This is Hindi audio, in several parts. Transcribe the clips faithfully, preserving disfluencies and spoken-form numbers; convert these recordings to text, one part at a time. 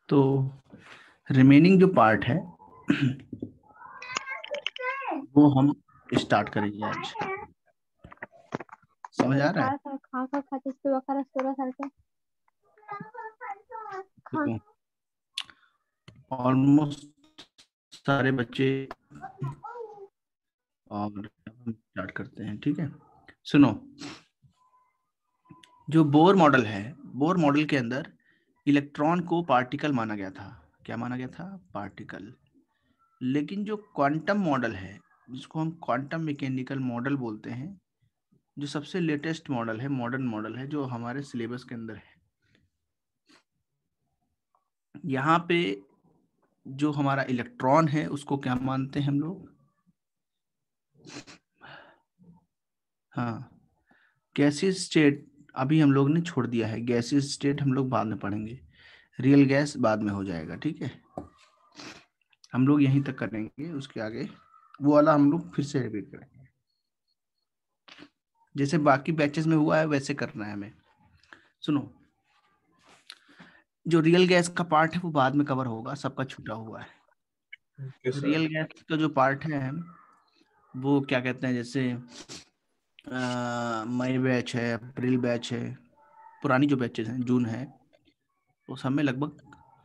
तो रिमेनिंग जो पार्ट है वो हम स्टार्ट करेंगे आज। समझ आ रहा है? खा खा खाते सुबह खा सोलह साल के देखो, ऑलमोस्ट सारे बच्चे, और हम स्टार्ट करते हैं। ठीक है, सुनो। जो बोर मॉडल है, बोर मॉडल के अंदर इलेक्ट्रॉन को पार्टिकल माना गया था। क्या माना गया था? पार्टिकल। लेकिन जो क्वांटम मॉडल है, जिसको हम क्वांटम मैकेनिकल मॉडल बोलते हैं, जो सबसे लेटेस्ट मॉडल है, मॉडर्न मॉडल है, जो हमारे सिलेबस के अंदर है, यहाँ पे जो हमारा इलेक्ट्रॉन है उसको क्या मानते हैं हम लोग? हाँ, गैसियस स्टेट अभी हम लोग ने छोड़ दिया है। गैसियस स्टेट हम लोग बाद में पढ़ेंगे, रियल गैस बाद में हो जाएगा। ठीक है, हम लोग यहीं तक करेंगे, उसके आगे वो वाला हम लोग फिर से रिपीट करेंगे। जैसे बाकी बैचेस में हुआ है वैसे करना है हमें। सुनो, जो रियल गैस का पार्ट है वो बाद में कवर होगा, सबका छूटा हुआ है। okay, रियल गैस का जो पार्ट है वो क्या कहते हैं, जैसे मई बैच है, अप्रैल बैच है, पुरानी जो बैचेस हैं, जून है, वो सब में लगभग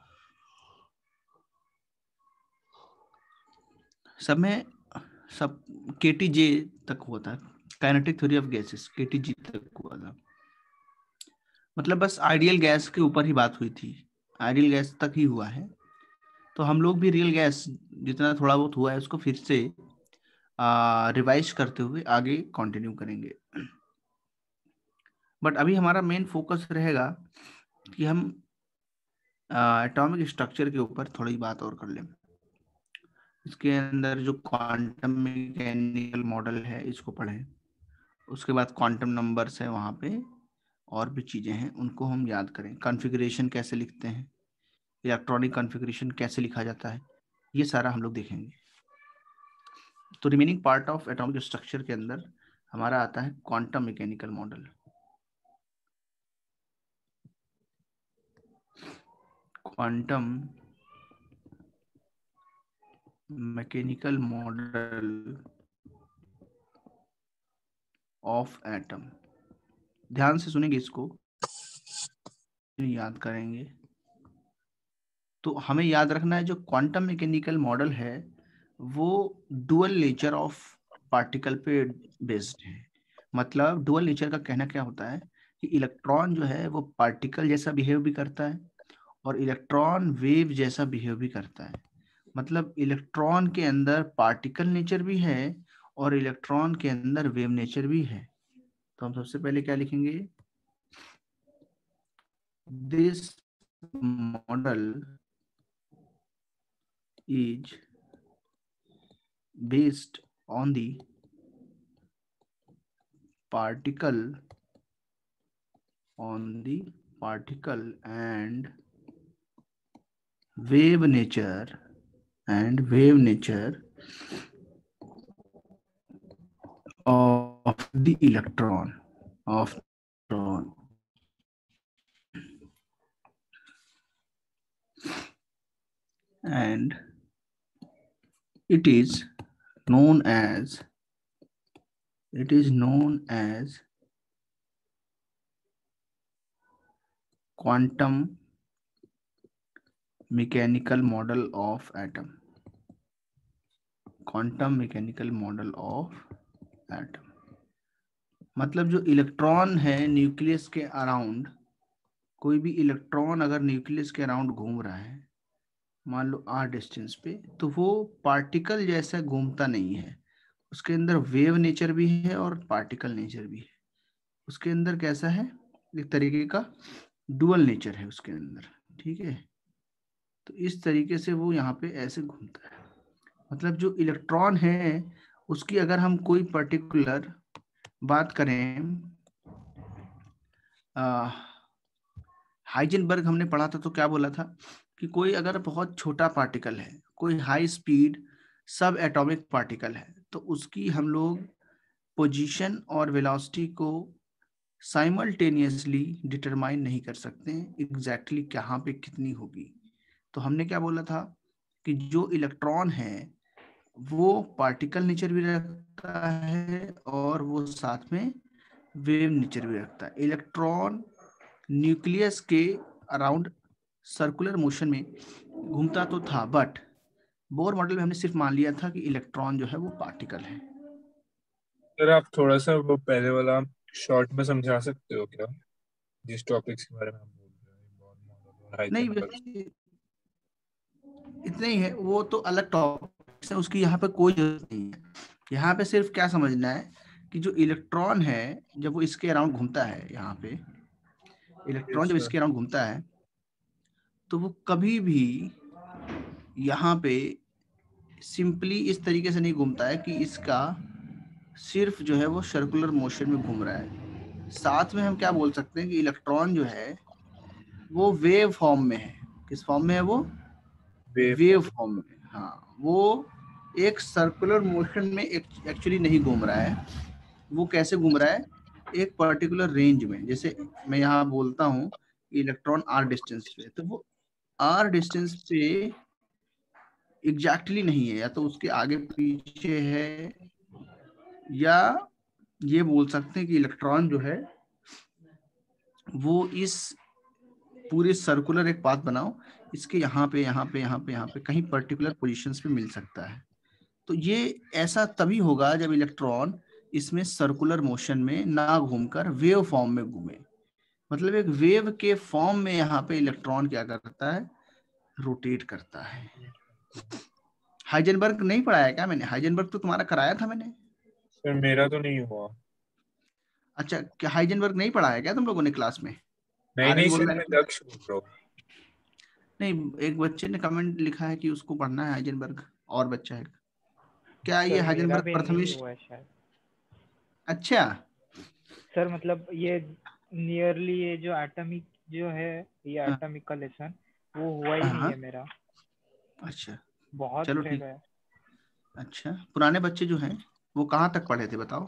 सब में सब केटीजे तक हुआ था। Kinetic theory of gases KTG तक हुआ था। मतलब बस आइडियल गैस के ऊपर ही बात हुई थी, आइडियल गैस तक ही हुआ है। तो हम लोग भी रियल गैस जितना थोड़ा बहुत हुआ है उसको फिर से रिवाइज करते हुए आगे कंटिन्यू करेंगे। बट अभी हमारा मेन फोकस रहेगा कि हम एटॉमिक स्ट्रक्चर के ऊपर थोड़ी बात और कर लें। इसके अंदर जो क्वांटम मैकेनिकल मॉडल है इसको पढ़ें, उसके बाद क्वांटम नंबर्स है वहाँ पे, और भी चीज़ें हैं उनको हम याद करें। कॉन्फ़िगरेशन कैसे लिखते हैं, इलेक्ट्रॉनिक कॉन्फ़िगरेशन कैसे लिखा जाता है, ये सारा हम लोग देखेंगे। तो remaining part of atomic structure के अंदर हमारा आता है quantum mechanical model. Quantum mechanical model of atom. ध्यान से सुनेंगे, इसको याद करेंगे। तो हमें याद रखना है जो क्वांटम मैकेनिकल मॉडल है वो डुअल नेचर ऑफ पार्टिकल पे बेस्ड है। मतलब डुअल नेचर का कहना क्या होता है कि इलेक्ट्रॉन जो है वो पार्टिकल जैसा बिहेव भी करता है और इलेक्ट्रॉन वेव जैसा बिहेव भी करता है। मतलब इलेक्ट्रॉन के अंदर पार्टिकल नेचर भी है और इलेक्ट्रॉन के अंदर वेव नेचर भी है। तो हम सबसे पहले क्या लिखेंगे? This model is based on the particle on the particle and wave nature and wave nature of the electron of electron and it is known as it is known as quantum mechanical model of atom। Quantum mechanical model of atom मतलब जो इलेक्ट्रॉन है न्यूक्लियस के अराउंड, कोई भी इलेक्ट्रॉन अगर न्यूक्लियस के अराउंड घूम रहा है, मान लो आर डिस्टेंस पे, तो वो पार्टिकल जैसा घूमता नहीं है। उसके अंदर वेव नेचर भी है और पार्टिकल नेचर भी है। उसके अंदर कैसा है, एक तरीके का डुअल नेचर है उसके अंदर। ठीक है, तो इस तरीके से वो यहाँ पे ऐसे घूमता है। मतलब जो इलेक्ट्रॉन है उसकी अगर हम कोई पर्टिकुलर बात करें, हाइजेनबर्ग हमने पढ़ा था तो क्या बोला था कि कोई अगर बहुत छोटा पार्टिकल है, कोई high speed subatomic particle है, तो उसकी हम लोग पोजीशन और वेलोसिटी को साइमल्टेनियसली डिटरमाइन नहीं कर सकते हैं एग्जैक्टली कहाँ पे कितनी होगी। तो हमने क्या बोला था कि जो इलेक्ट्रॉन है वो पार्टिकल नेचर भी रखता है और वो साथ में वेव नेचर भी रखता है। इलेक्ट्रॉन न्यूक्लियस के अराउंड सर्कुलर मोशन में घूमता तो था, बट बोर मॉडल में हमने सिर्फ मान लिया था कि इलेक्ट्रॉन जो है वो पार्टिकल है। सर आप थोड़ा सा वो पहले वाला शॉर्ट में समझा सकते हो क्या, जिस टॉपिक्स के बारे में हम बोल रहे हैं, बोर मॉडल और नहीं, हाइजेनबर्ग? इतना ही है, वो तो अलग टॉपिक है, उसकी यहाँ पे कोई जरूरत नहीं है। यहाँ पे सिर्फ क्या समझना है कि जो इलेक्ट्रॉन है जब वो इसके अराउंड घूमता है, यहाँ पे इलेक्ट्रॉन जब इसके अराउंड घूमता है तो वो कभी भी यहाँ पे सिंपली इस तरीके से नहीं घूमता है कि इसका सिर्फ जो है वो सर्कुलर मोशन में घूम रहा है। साथ में हम क्या बोल सकते हैं कि इलेक्ट्रॉन जो है वो वेव फॉर्म में है। किस फॉर्म में है वो? वेव फॉर्म में। हाँ, वो एक सर्कुलर मोशन में एक्चुअली नहीं घूम रहा है। वो कैसे घूम रहा है? एक पर्टिकुलर रेंज में। जैसे मैं यहाँ बोलता हूँ इलेक्ट्रॉन आर डिस्टेंस पे, तो वो आर डिस्टेंस पे एग्जैक्टली नहीं है, या तो उसके आगे पीछे है, या ये बोल सकते हैं कि इलेक्ट्रॉन जो है वो इस पूरे सर्कुलर एक पाथ बनाओ, इसके यहाँ पे यहाँ पे यहाँ पे यहाँ पे कहीं पर्टिकुलर पोजीशंस पे मिल सकता है। तो ये ऐसा तभी होगा जब इलेक्ट्रॉन इसमें सर्कुलर मोशन में ना घूमकर वेव फॉर्म में घूमे। मतलब एक वेव के फॉर्म में यहाँ पे इलेक्ट्रॉन क्या करता है? रोटेट करता है। हाइजेनबर्ग नहीं पढ़ाया क्या मैंने? हाइजेनबर्ग तो तुम्हारा कराया था मैंने। सर मेरा तो नहीं हुआ। अच्छा, क्या हाइजेनबर्ग नहीं पढ़ाया क्या तुम लोगों ने क्लास में? नहीं नहीं बोल सर, रहा मैं है दक्ष बोल रहा हूँ। नहीं, एक बच्चे ने कमेंट लिखा है कि उसको पढ़ना है हाइजेनबर्ग, और बच्चा है क्या? ये सर मेरा हाइजेनबर्ग भी नहीं प्रथमिश? हुआ है शायद। अच्छा सर मतलब ये नियरली ये जो एटॉमिक जो है, ये हाँ एटॉमिक का लेसन वो हुआ ही हाँ नहीं हाँ, है मेरा। अच्छा बहुत चलो रह ठीक। गया। अच्छा, पुराने बच्चे जो हैं वो कहाँ तक पढ़े थे बताओ?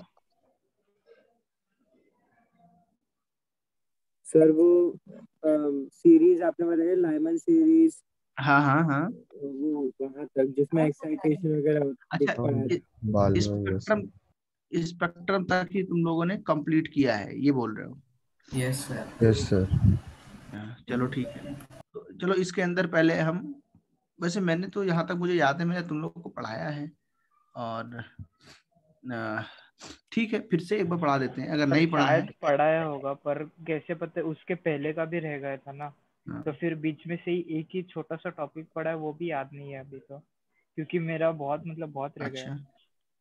सर वो सीरीज आपने बताया, लाइमन सीरीज, हाँ हाँ हाँ। वो वहां तक जिसमें एक्साइटेशन वगैरह अच्छा, पढ़ाया। स्पेक्ट्रम स्पेक्ट्रम तक ही तुम लोगों ने कंप्लीट किया है, ये बोल रहे हो? Yes sir. Yes sir. चलो ठीक है। तो चलो इसके अंदर पहले हम, वैसे मैंने तो यहाँ तक मुझे याद है मैंने तुम लोगों को पढ़ाया है, और ठीक है फिर से एक बार पढ़ा देते हैं अगर नहीं पढ़ा है। शायद पढ़ाया होगा, पर कैसे पता, उसके पहले का भी रह गया था ना, तो फिर बीच में से ही एक ही छोटा सा टॉपिक पढ़ा है, वो भी याद नहीं है अभी तो, क्योंकि मेरा बहुत मतलब बहुत रह गया। अच्छा,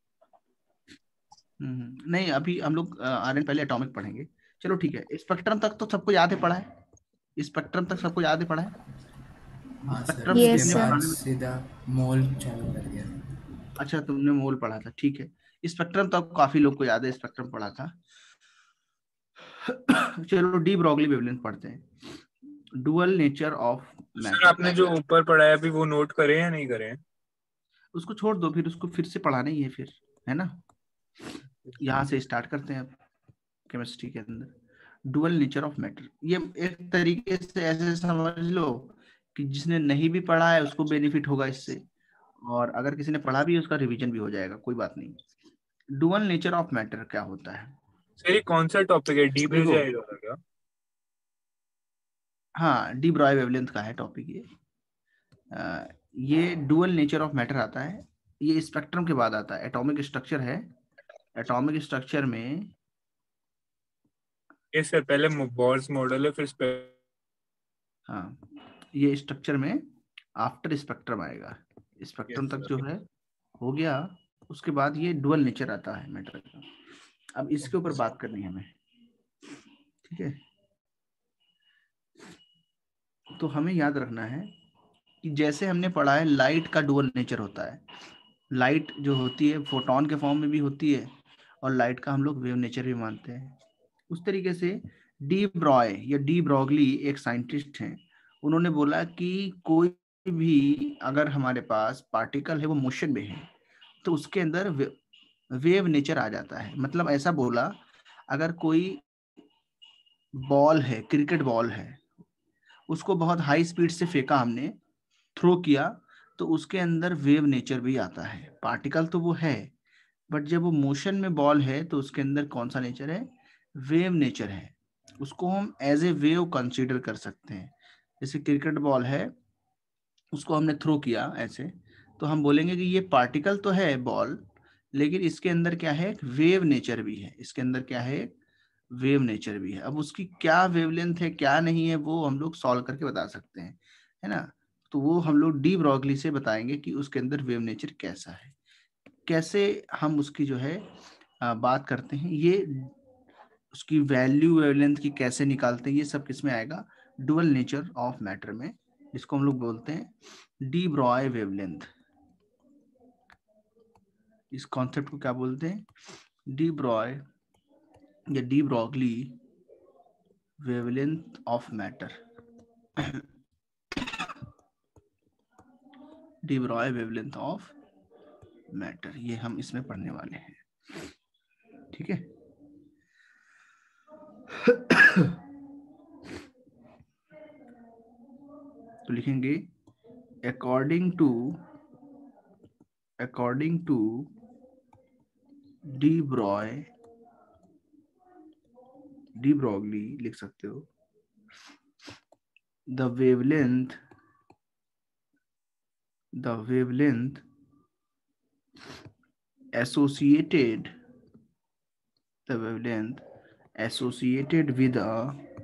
नहीं अभी हम लोग आर एन पहले एटॉमिक पढ़ेंगे। चलो ठीक है, स्पेक्ट्रम तक तो सबको याद है पढ़ा है? स्पेक्ट्रम तक सबको याद है पढ़ा है? हाँ स्पेक्ट्रम सर, Yes, उसके sir. बाद सीधा मोल चालू कर दिया। अच्छा, तुमने मोल पढ़ा था, ठीक है। स्पेक्ट्रम तक काफी लोग को याद है, स्पेक्ट्रम पढ़ा था। चलो डी ब्रॉगली वेवलेंथ पढ़ते हैं। Dual nature of matter. Sir आपने जो ऊपर पढ़ाया अभी वो नोट करे या नहीं करे? उसको छोड़ दो, फिर उसको फिर से पढ़ाना ही है फिर, है ना? यहाँ से स्टार्ट करते हैं अब केमिस्ट्री के अंदर। डुअल नेचर ऑफ मैटर, ये एक तरीके से ऐसे समझ लो कि जिसने नहीं भी पढ़ा है उसको बेनिफिट होगा इससे, और अगर किसी ने पढ़ा भी है उसका रिवीजन भी हो जाएगा, कोई बात नहीं। डुअल नेचर ऑफ मैटर क्या होता है? सर ये कौन सा टॉपिक है? डी ब्रिज आएगा क्या? हाँ, डी ब्रॉय वेवलेंथ का है टॉपिक ये। आ, ये डुअल नेचर ऑफ मैटर आता है, ये स्पेक्ट्रम के बाद आता है। एटॉमिक स्ट्रक्चर है, एटॉमिक स्ट्रक्चर में ये सर पहले बोर्स मॉडल है, फिर हाँ, ये स्ट्रक्चर में आफ्टर स्पेक्ट्रम आएगा। स्पेक्ट्रम तक जो है हो गया, उसके बाद ये डुअल नेचर आता है मैटर का। अब इसके ऊपर बात करनी है हमें, ठीक है? तो हमें याद रखना है कि जैसे हमने पढ़ा है लाइट का डुअल नेचर होता है। लाइट जो होती है फोटोन के फॉर्म में भी होती है, और लाइट का हम लोग वेव नेचर भी मानते हैं। उस तरीके से डी ब्रॉय या डी ब्रॉगली एक साइंटिस्ट हैं, उन्होंने बोला कि कोई भी अगर हमारे पास पार्टिकल है वो मोशन में है तो उसके अंदर वे, वेव नेचर आ जाता है। मतलब ऐसा बोला, अगर कोई बॉल है, क्रिकेट बॉल है, उसको बहुत हाई स्पीड से फेंका हमने थ्रो किया तो उसके अंदर वेव नेचर भी आता है। पार्टिकल तो वो है, बट जब वो मोशन में बॉल है तो उसके अंदर कौन सा नेचर है? वेव नेचर है। उसको हम एज ए वेव कंसीडर कर सकते हैं। जैसे क्रिकेट बॉल है, उसको हमने थ्रो किया ऐसे, तो हम बोलेंगे कि ये पार्टिकल तो है बॉल, लेकिन इसके अंदर क्या है? वेव नेचर भी है। इसके अंदर क्या है? वेव नेचर भी है। अब उसकी क्या वेवलेंथ है क्या नहीं है वो हम लोग सॉल्व करके बता सकते हैं, है ना। तो वो हम लोग डी ब्रॉगली से बताएंगे कि उसके अंदर वेव नेचर कैसा है। कैसे हम उसकी जो है आ, बात करते हैं, ये उसकी वैल्यू वेवलेंथ की कैसे निकालते हैं, ये सब किसमें आएगा? डुअल नेचर ऑफ मैटर में, जिसको हम लोग बोलते हैं डी ब्रॉय वेवलेंथ। इस कॉन्सेप्ट को क्या बोलते हैं? डी ब्रॉय या de Broglie wavelength of matter. De Broglie wavelength of matter, ये हम इसमें पढ़ने वाले हैं, ठीक है। तो लिखेंगे according to according to de Broglie de Broglie लिख सकते हो, the wavelength the wavelength associated the wavelength associated with a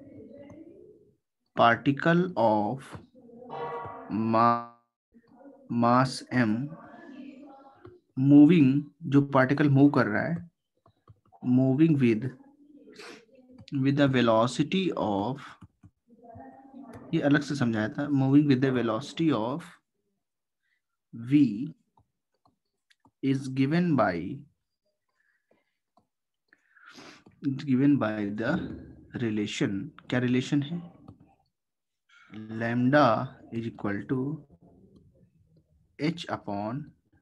particle of mass mass m moving, जो पार्टिकल मूव कर रहा है, moving with with the velocity of, ये अलग से समझाया था, moving with the velocity of v is given by given by the relation, क्या रिलेशन है? Lambda is equal to H upon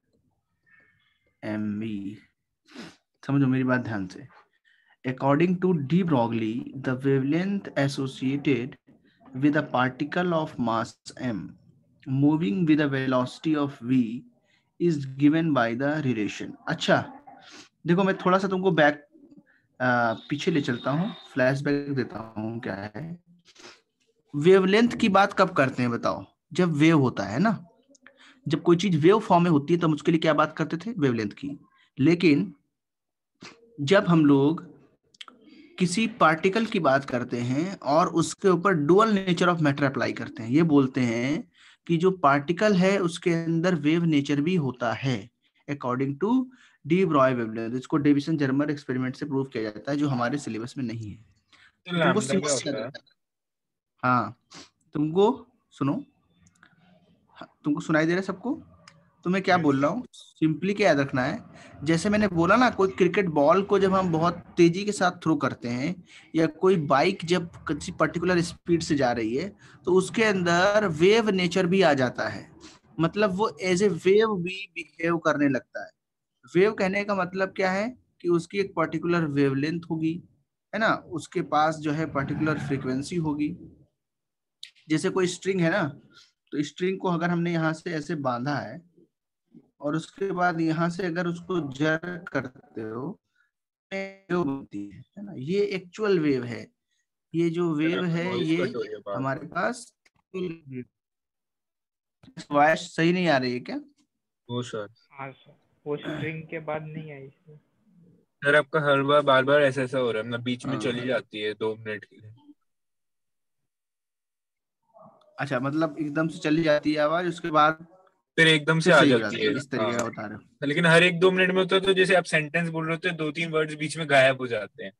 m v. समझो मेरी बात ध्यान से। According to de Broglie the wavelength associated with a particle of mass m moving with a velocity of v is given by the relation। अच्छा देखो, मैं थोड़ा सा तुमको बैक पीछे ले चलता हूँ, फ्लैशबैक देता हूँ। क्या है वेवलेंथ की बात कब करते हैं बताओ? जब वेव होता है ना, जब कोई चीज वेव फॉर्म में होती है तब उसके लिए क्या बात करते थे? वेवलेंथ की। लेकिन जब हम लोग किसी पार्टिकल की बात करते हैं और उसके ऊपर dual nature of matter apply करते हैं, ये बोलते हैं कि जो पार्टिकल है उसके अंदर वेव नेचर भी होता है according to de Broglie wavelength. इसको डेविसन जर्मर एक्सपेरिमेंट से प्रूव किया जाता है, जो हमारे सिलेबस में नहीं है। तो तुमको सिंपल, हाँ तुमको सुनो, तुमको सुनाई दे रहा है सबको? तो मैं क्या बोल रहा हूँ, सिंपली क्या याद रखना है, जैसे मैंने बोला ना, कोई क्रिकेट बॉल को जब हम बहुत तेजी के साथ थ्रो करते हैं, या कोई बाइक जब किसी पर्टिकुलर स्पीड से जा रही है, तो उसके अंदर वेव नेचर भी आ जाता है। मतलब वो एज ए वेव भी बिहेव करने लगता है। वेव कहने का मतलब क्या है कि उसकी एक पर्टिकुलर वेवलेंथ होगी, है ना, उसके पास जो है पर्टिकुलर फ्रीक्वेंसी होगी। जैसे कोई स्ट्रिंग है ना, तो स्ट्रिंग को अगर हमने यहाँ से ऐसे बांधा है और उसके बाद यहाँ से अगर उसको जर करते हो, वेव बनती है, है ना। ये एक्चुअल वेव है। ये जो वेव है ये हमारे पास वॉइस सही नहीं आ रही है क्या? वो सर, हाँ सर, वो स्ट्रिंग के बाद नहीं आई सर। सर आपका हर बार बार बार ऐसा ऐसा हो रहा है, मतलब बीच में चली जाती है दो मिनट के लिए। अच्छा, मतलब एकदम से चली जाती है आवाज, उसके बाद फिर एकदम से आ जाती है, इस तरीके का बता रहे हो। लेकिन हर एक दो मिनट में होता है, तो जैसे आप सेंटेंस बोल रहे होते हैं, दो तीन वर्ड्स बीच में गायब हो जाते हैं।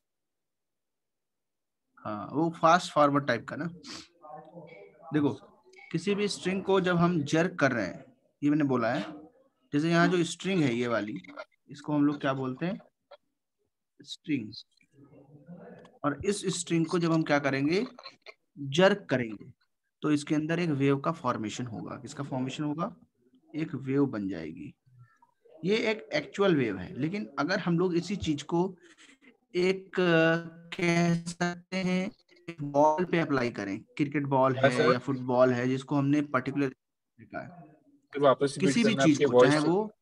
हाँ, वो फास्ट फॉरवर्ड टाइप का ना। देखो, किसी भी स्ट्रिंग को जब हम जर्क कर रहे हैं, ये मैंने बोला है, जैसे यहाँ जो स्ट्रिंग है ये वाली, इसको हम लोग क्या बोलते हैं? स्ट्रिंग। और इस स्ट्रिंग को जब हम क्या करेंगे? जर्क करेंगे, तो इसके अंदर एक वेव का फॉर्मेशन होगा। किसका फॉर्मेशन होगा? एक वेव बन जाएगी। ये एक एक्चुअल वेव है। लेकिन अगर हम लोग इसी चीज को एक कह सकते हैं बॉल पे अप्लाई करें, क्रिकेट बॉल है या फुटबॉल है, जिसको हमने पर्टिकुलर का है फिर वापस रिपीट किसी भी करना चीज आपके को, वॉइस चाहे वो,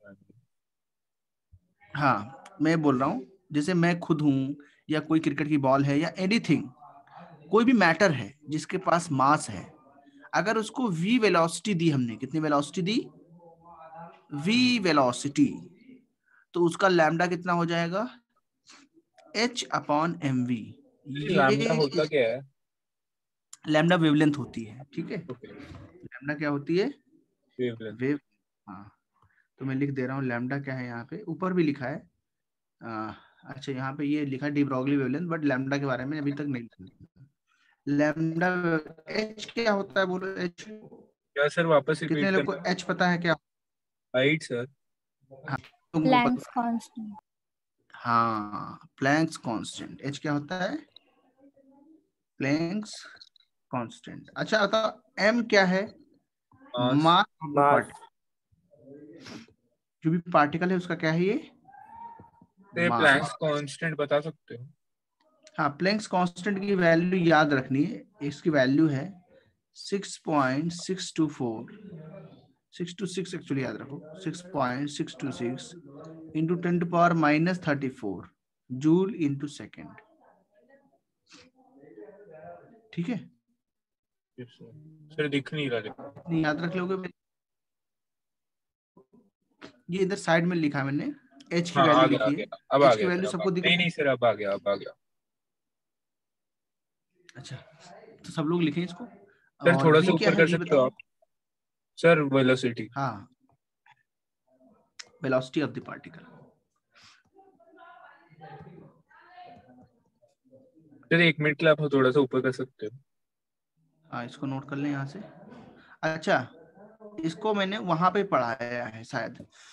हाँ मैं बोल रहा हूँ, जैसे मैं खुद हूँ या कोई क्रिकेट की बॉल है या एनीथिंग, कोई भी मैटर है जिसके पास मास है, अगर उसको v वेलोसिटी दी हमने, कितनी वेलोसिटी दी, v वेलोसिटी, तो उसका लैम्डा कितना हो जाएगा, h upon m v. Lambda होता ये क्या है? लैम्डा वेवलेंथ होती है, ठीक है। ओके, लैम्डा क्या होती है, वेवलेंथ। वेव। हाँ तो मैं लिख दे रहा हूँ लैम्डा क्या है, यहाँ पे ऊपर भी लिखा है। आ, अच्छा यहाँ पे ये लिखा है de Broglie wavelength, but lambda के बारे में अभी तक नहीं लिखा। लैम्डा एच क्या होता है, बोलो एच। क्या सर, वापस कितने रिपीट लोग को करना? एच पता है क्या? Height sir. हाँ तुमको प्लैंक्स पता। कांस्टेंट। हाँ प्लैंक्स कांस्टेंट, एच क्या होता है, प्लैंक्स कांस्टेंट। अच्छा बताओ एम क्या है, mass. Mass of the mass. Particle, जो भी पार्टिकल है उसका क्या है, ये ये मास। प्लैंक्स कांस्टेंट बता सकते हो? हाँ प्लैंक्स कांस्टेंट की वैल्यू याद रखनी है, इसकी वैल्यू है six point six two four, six two six actually याद रखो, six point six two six into ten to power minus thirty four joule into second, ठीक है। Yes, sir. सर दिख नहीं रहा देखो। नहीं याद रख लोगे, ये इधर साइड में लिखा है मैंने, एच की हाँ आ वैल्यू गया आ लिखी है, गया, अब आ एच की गया सर, वैल्यू अब आ सबको गया। दिख नहीं रहा है। नहीं सर, अब आ गया, अब आ गया। अच्छा तो सब लोग लिखें इसको। सर और थोड़ा सा वी क्या ऊपर है, कर वी सकते हो बताओ। आप सर, वेलोसिटी। हाँ velocity of the particle. Sir एक मिनट के लिए आप थोड़ा सा ऊपर कर सकते हो? हाँ इसको नोट कर लें यहाँ से। अच्छा इसको मैंने वहां पे पढ़ाया है शायद,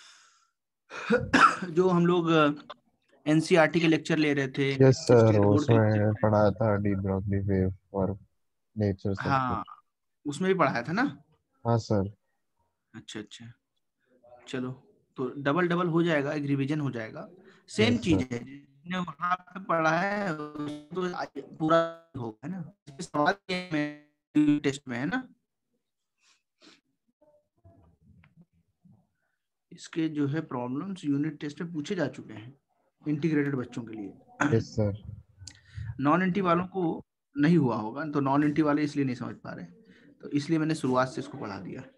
जो हम लोग एनसीईआरटी के लेक्चर ले रहे थे, यस सर, स्टेट बोर्ड के उसमें लेक्चर। पढ़ाया था डी ब्रॉगली वेव और नेचर सब हाँ कुछ। उसमें भी पढ़ाया था ना। हाँ सर। अच्छा अच्छा चलो, तो डबल डबल हो जाएगा, एक रिवीजन हो जाएगा, सेम यस चीज सर। है जिसने वहां पे पढ़ा है तो पूरा होगा ना। इसके सवाल टेस्ट में है ना, इसके जो है प्रॉब्लम्स यूनिट टेस्ट में पूछे जा चुके हैं इंटीग्रेटेड बच्चों के लिए। Yes sir. नॉन इंटी वालों को नहीं हुआ होगा, तो नॉन इंटी वाले इसलिए नहीं समझ पा रहे, तो इसलिए मैंने शुरुआत से इसको पढ़ा दिया।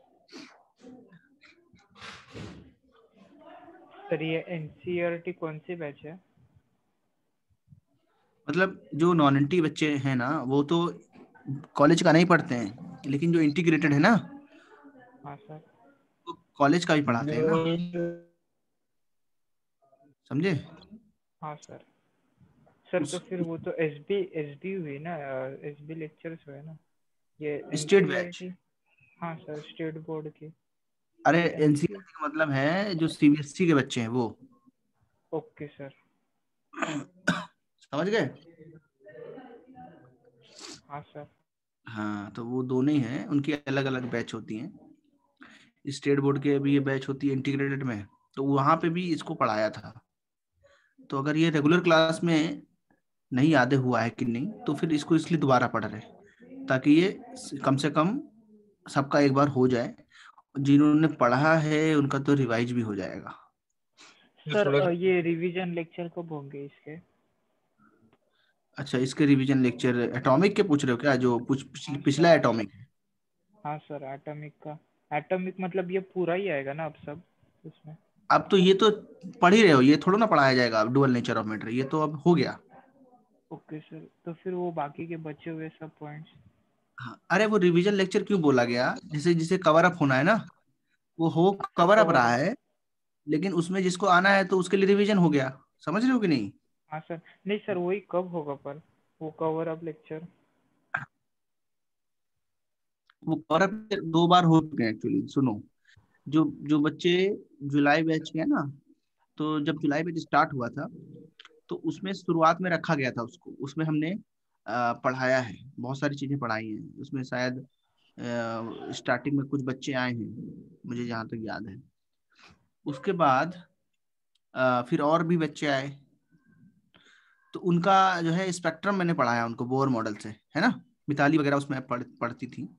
सर ये एनसीईआरटी कौन सी बैच है? मतलब जो नॉन इंटी बच्चे हैं ना, वो तो कॉलेज का नहीं पढ़ते हैं, लेकिन जो इंटीग्रेटेड है ना, हाँ सर। वो कॉलेज का भी पढ़ाते हैं ना, समझे। हाँ सर। सर उस तो फिर वो तो एसबी एसबी हुई ना, एसबी लेक्चर्स हुए ना ये स्टेट बैच। एनसीईआरटी। हाँ सर, स्टेट बोर्ड की। अरे एनसी एनसीईआरटी का मतलब है जो सीबीएसई के बच्चे हैं वो। Okay sir. समझ गए। हाँ सर। हाँ तो वो दोनों ही हैं, उनकी अलग अलग बैच होती हैं। स्टेट बोर्ड के भी ये बैच होती है इंटीग्रेटेड में, तो वहां पे भी इसको पढ़ाया था। तो अगर ये रेगुलर क्लास में नहीं याद हुआ है कि नहीं, तो फिर इसको इसलिए दोबारा पढ़ रहे, ताकि ये कम से कम सबका एक बार हो जाए, जिन्होंने पढ़ा है उनका तो रिवाइज भी हो जाएगा। सर थोड़ा अ, ये रिवीजन लेक्चर कब होंगे इसके? अच्छा इसके रिवीजन लेक्चर एटॉमिक के पूछ रहे हो क्या, जो कुछ हाँ पिछला सर। एटॉमिक है। हाँ सर, एटॉमिक का। एटॉमिक मतलब ये पूरा ही आएगा ना अब सब उसमें? अब तो ये तो पढ़ ही रहे हो, ये थोड़ा ना पढ़ाया जाएगा अब, डुअल नेचर ऑफ मैटर ये तो अब हो गया। ओके सर, तो फिर वो बाकी के बचे हुए सब पॉइंट्स? हाँ, अरे वो रिवीजन लेक्चर क्यों बोला गया, जैसे जिसे कवर अप होना है ना, वो हो कवर अप कवर। रहा है, लेकिन उसमें जिसको आना है तो उसके लिए रिवीजन हो गया, समझ रहे हो कि नहीं। हाँ सर। नहीं सर, वही कब होगा पर वो कवर अप लेक्चर? वो कवर अप दो बार हो चुके हैं एक्चुअली, सुनो। जो जो बच्चे जुलाई बैच के है ना, तो जब जुलाई बैच स्टार्ट हुआ था, तो उसमें शुरुआत में रखा गया था उसको, उसमें हमने अ, पढ़ाया है, बहुत सारी चीजें पढ़ाई हैं उसमें, शायद स्टार्टिंग में कुछ बच्चे आए हैं मुझे जहाँ तक याद है। उसके बाद अ, फिर और भी बच्चे आए, तो उनका जो है स्पेक्ट्रम मैंने पढ़ाया उनको बोर मॉडल से, है ना, मिताली वगैरह उसमें पढ़, पढ़ती थी,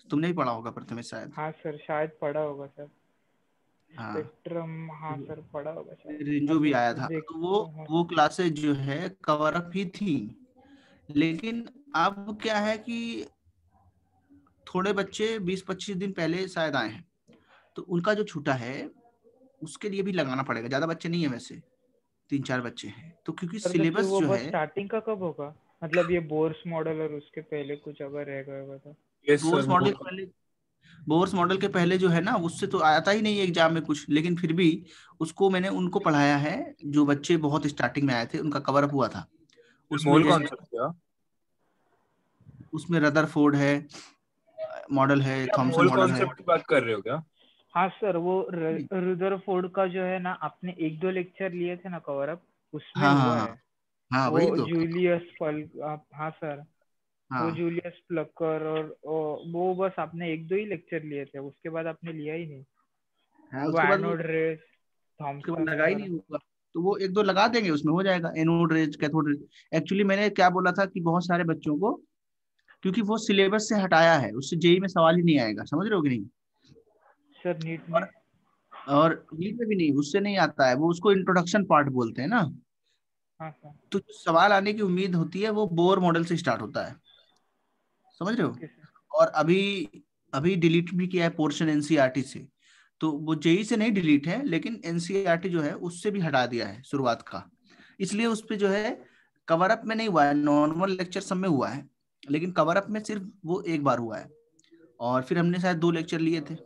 तुमने भी पढ़ा होगा प्रथमेश शायद। हाँ सर शायद पढ़ा होगा सर। हाँ स्पेक्ट्रम हाँ सर पढ़ा होगा शायद। रेंजो भी आया था, देख तो वो हाँ वो क्लासेज जो है कवर अप ही थी। लेकिन अब क्या है कि थोड़े बच्चे बीस पच्चीस दिन पहले शायद आए हैं, तो उनका जो छूटा है उसके लिए भी लगाना पड़ेगा। ज्यादा बच्चे नहीं है वैसे, तीन चार बच्चे हैं, तो क्योंकि सर। तो फिर सिलेबस वो जो बस है स्टार्टिंग का कब होगा, मतलब ये बोर्स मॉडल और उसके पहले कुछ अगर रह गया होगा तो। Yes bourse sir. मॉडल के पहले बोर्स मॉडल के पहले जो है ना, उससे तो आता ही नहीं है एग्जाम में कुछ, लेकिन फिर भी उसको मैंने उनको पढ़ाया है जो बच्चे बहुत स्टार्टिंग में आए थे, उनका कवर अप हुआ था। उसमें मोल जैसे कॉन्सेप्ट क्या? उसमें रदरफोर्ड है, मॉडल है, क्या थॉमसन मोल मॉडल है। कॉन्सेप्ट की बात कर रहे हो क्या? हाँ सर वो रुदरफोर्ड का जो है ना, आपने एक दो लेक्चर लिए थे ना कवर अप, उसमें हाँ हुआ हाँ है। हाँ हाँ वो वही तो। जूलियस पल हाँ सर वो हाँ जूलियस प्लकर और और वो बस आपने एक दो ही लेक्चर लिए थे, उसके बाद आपने लिया ही नहीं। हाँ वो उसके बाद वो एनोड रेस उसके बाद थॉमसन लगा ही वगैरह। नहीं होगा, तो वो एक दो लगा देंगे, उसमें हो जाएगा। Anode rays, cathode rays. Actually मैंने क्या बोला था कि बहुत सारे बच्चों को, क्योंकि वो सिलेबस से हटाया है, उससे जेई में सवाल ही नहीं आएगा, समझ रहे हो कि नहीं। सर नीट में। और और नीट में भी नहीं, उससे नहीं आता है वो, उसको इंट्रोडक्शन पार्ट बोलते हैं ना। हाँ सर। तो जो सवाल आने की उम्मीद होती है वो बोर मॉडल से स्टार्ट होता है, समझ रहे हो। Okay sir. और अभी अभी डिलीट भी किया है पोर्शन एनसीईआरटी से, तो वो जेई से नहीं डिलीट है, लेकिन एनसीईआरटी जो है उससे भी हटा दिया है शुरुआत का। इसलिए उस पे जो है कवर अप में नहीं हुआ है, नॉर्मल लेक्चर सब में हुआ है, लेकिन कवर अप में सिर्फ वो एक बार हुआ है। और फिर हमने शायद दो लेक्चर लिए थे।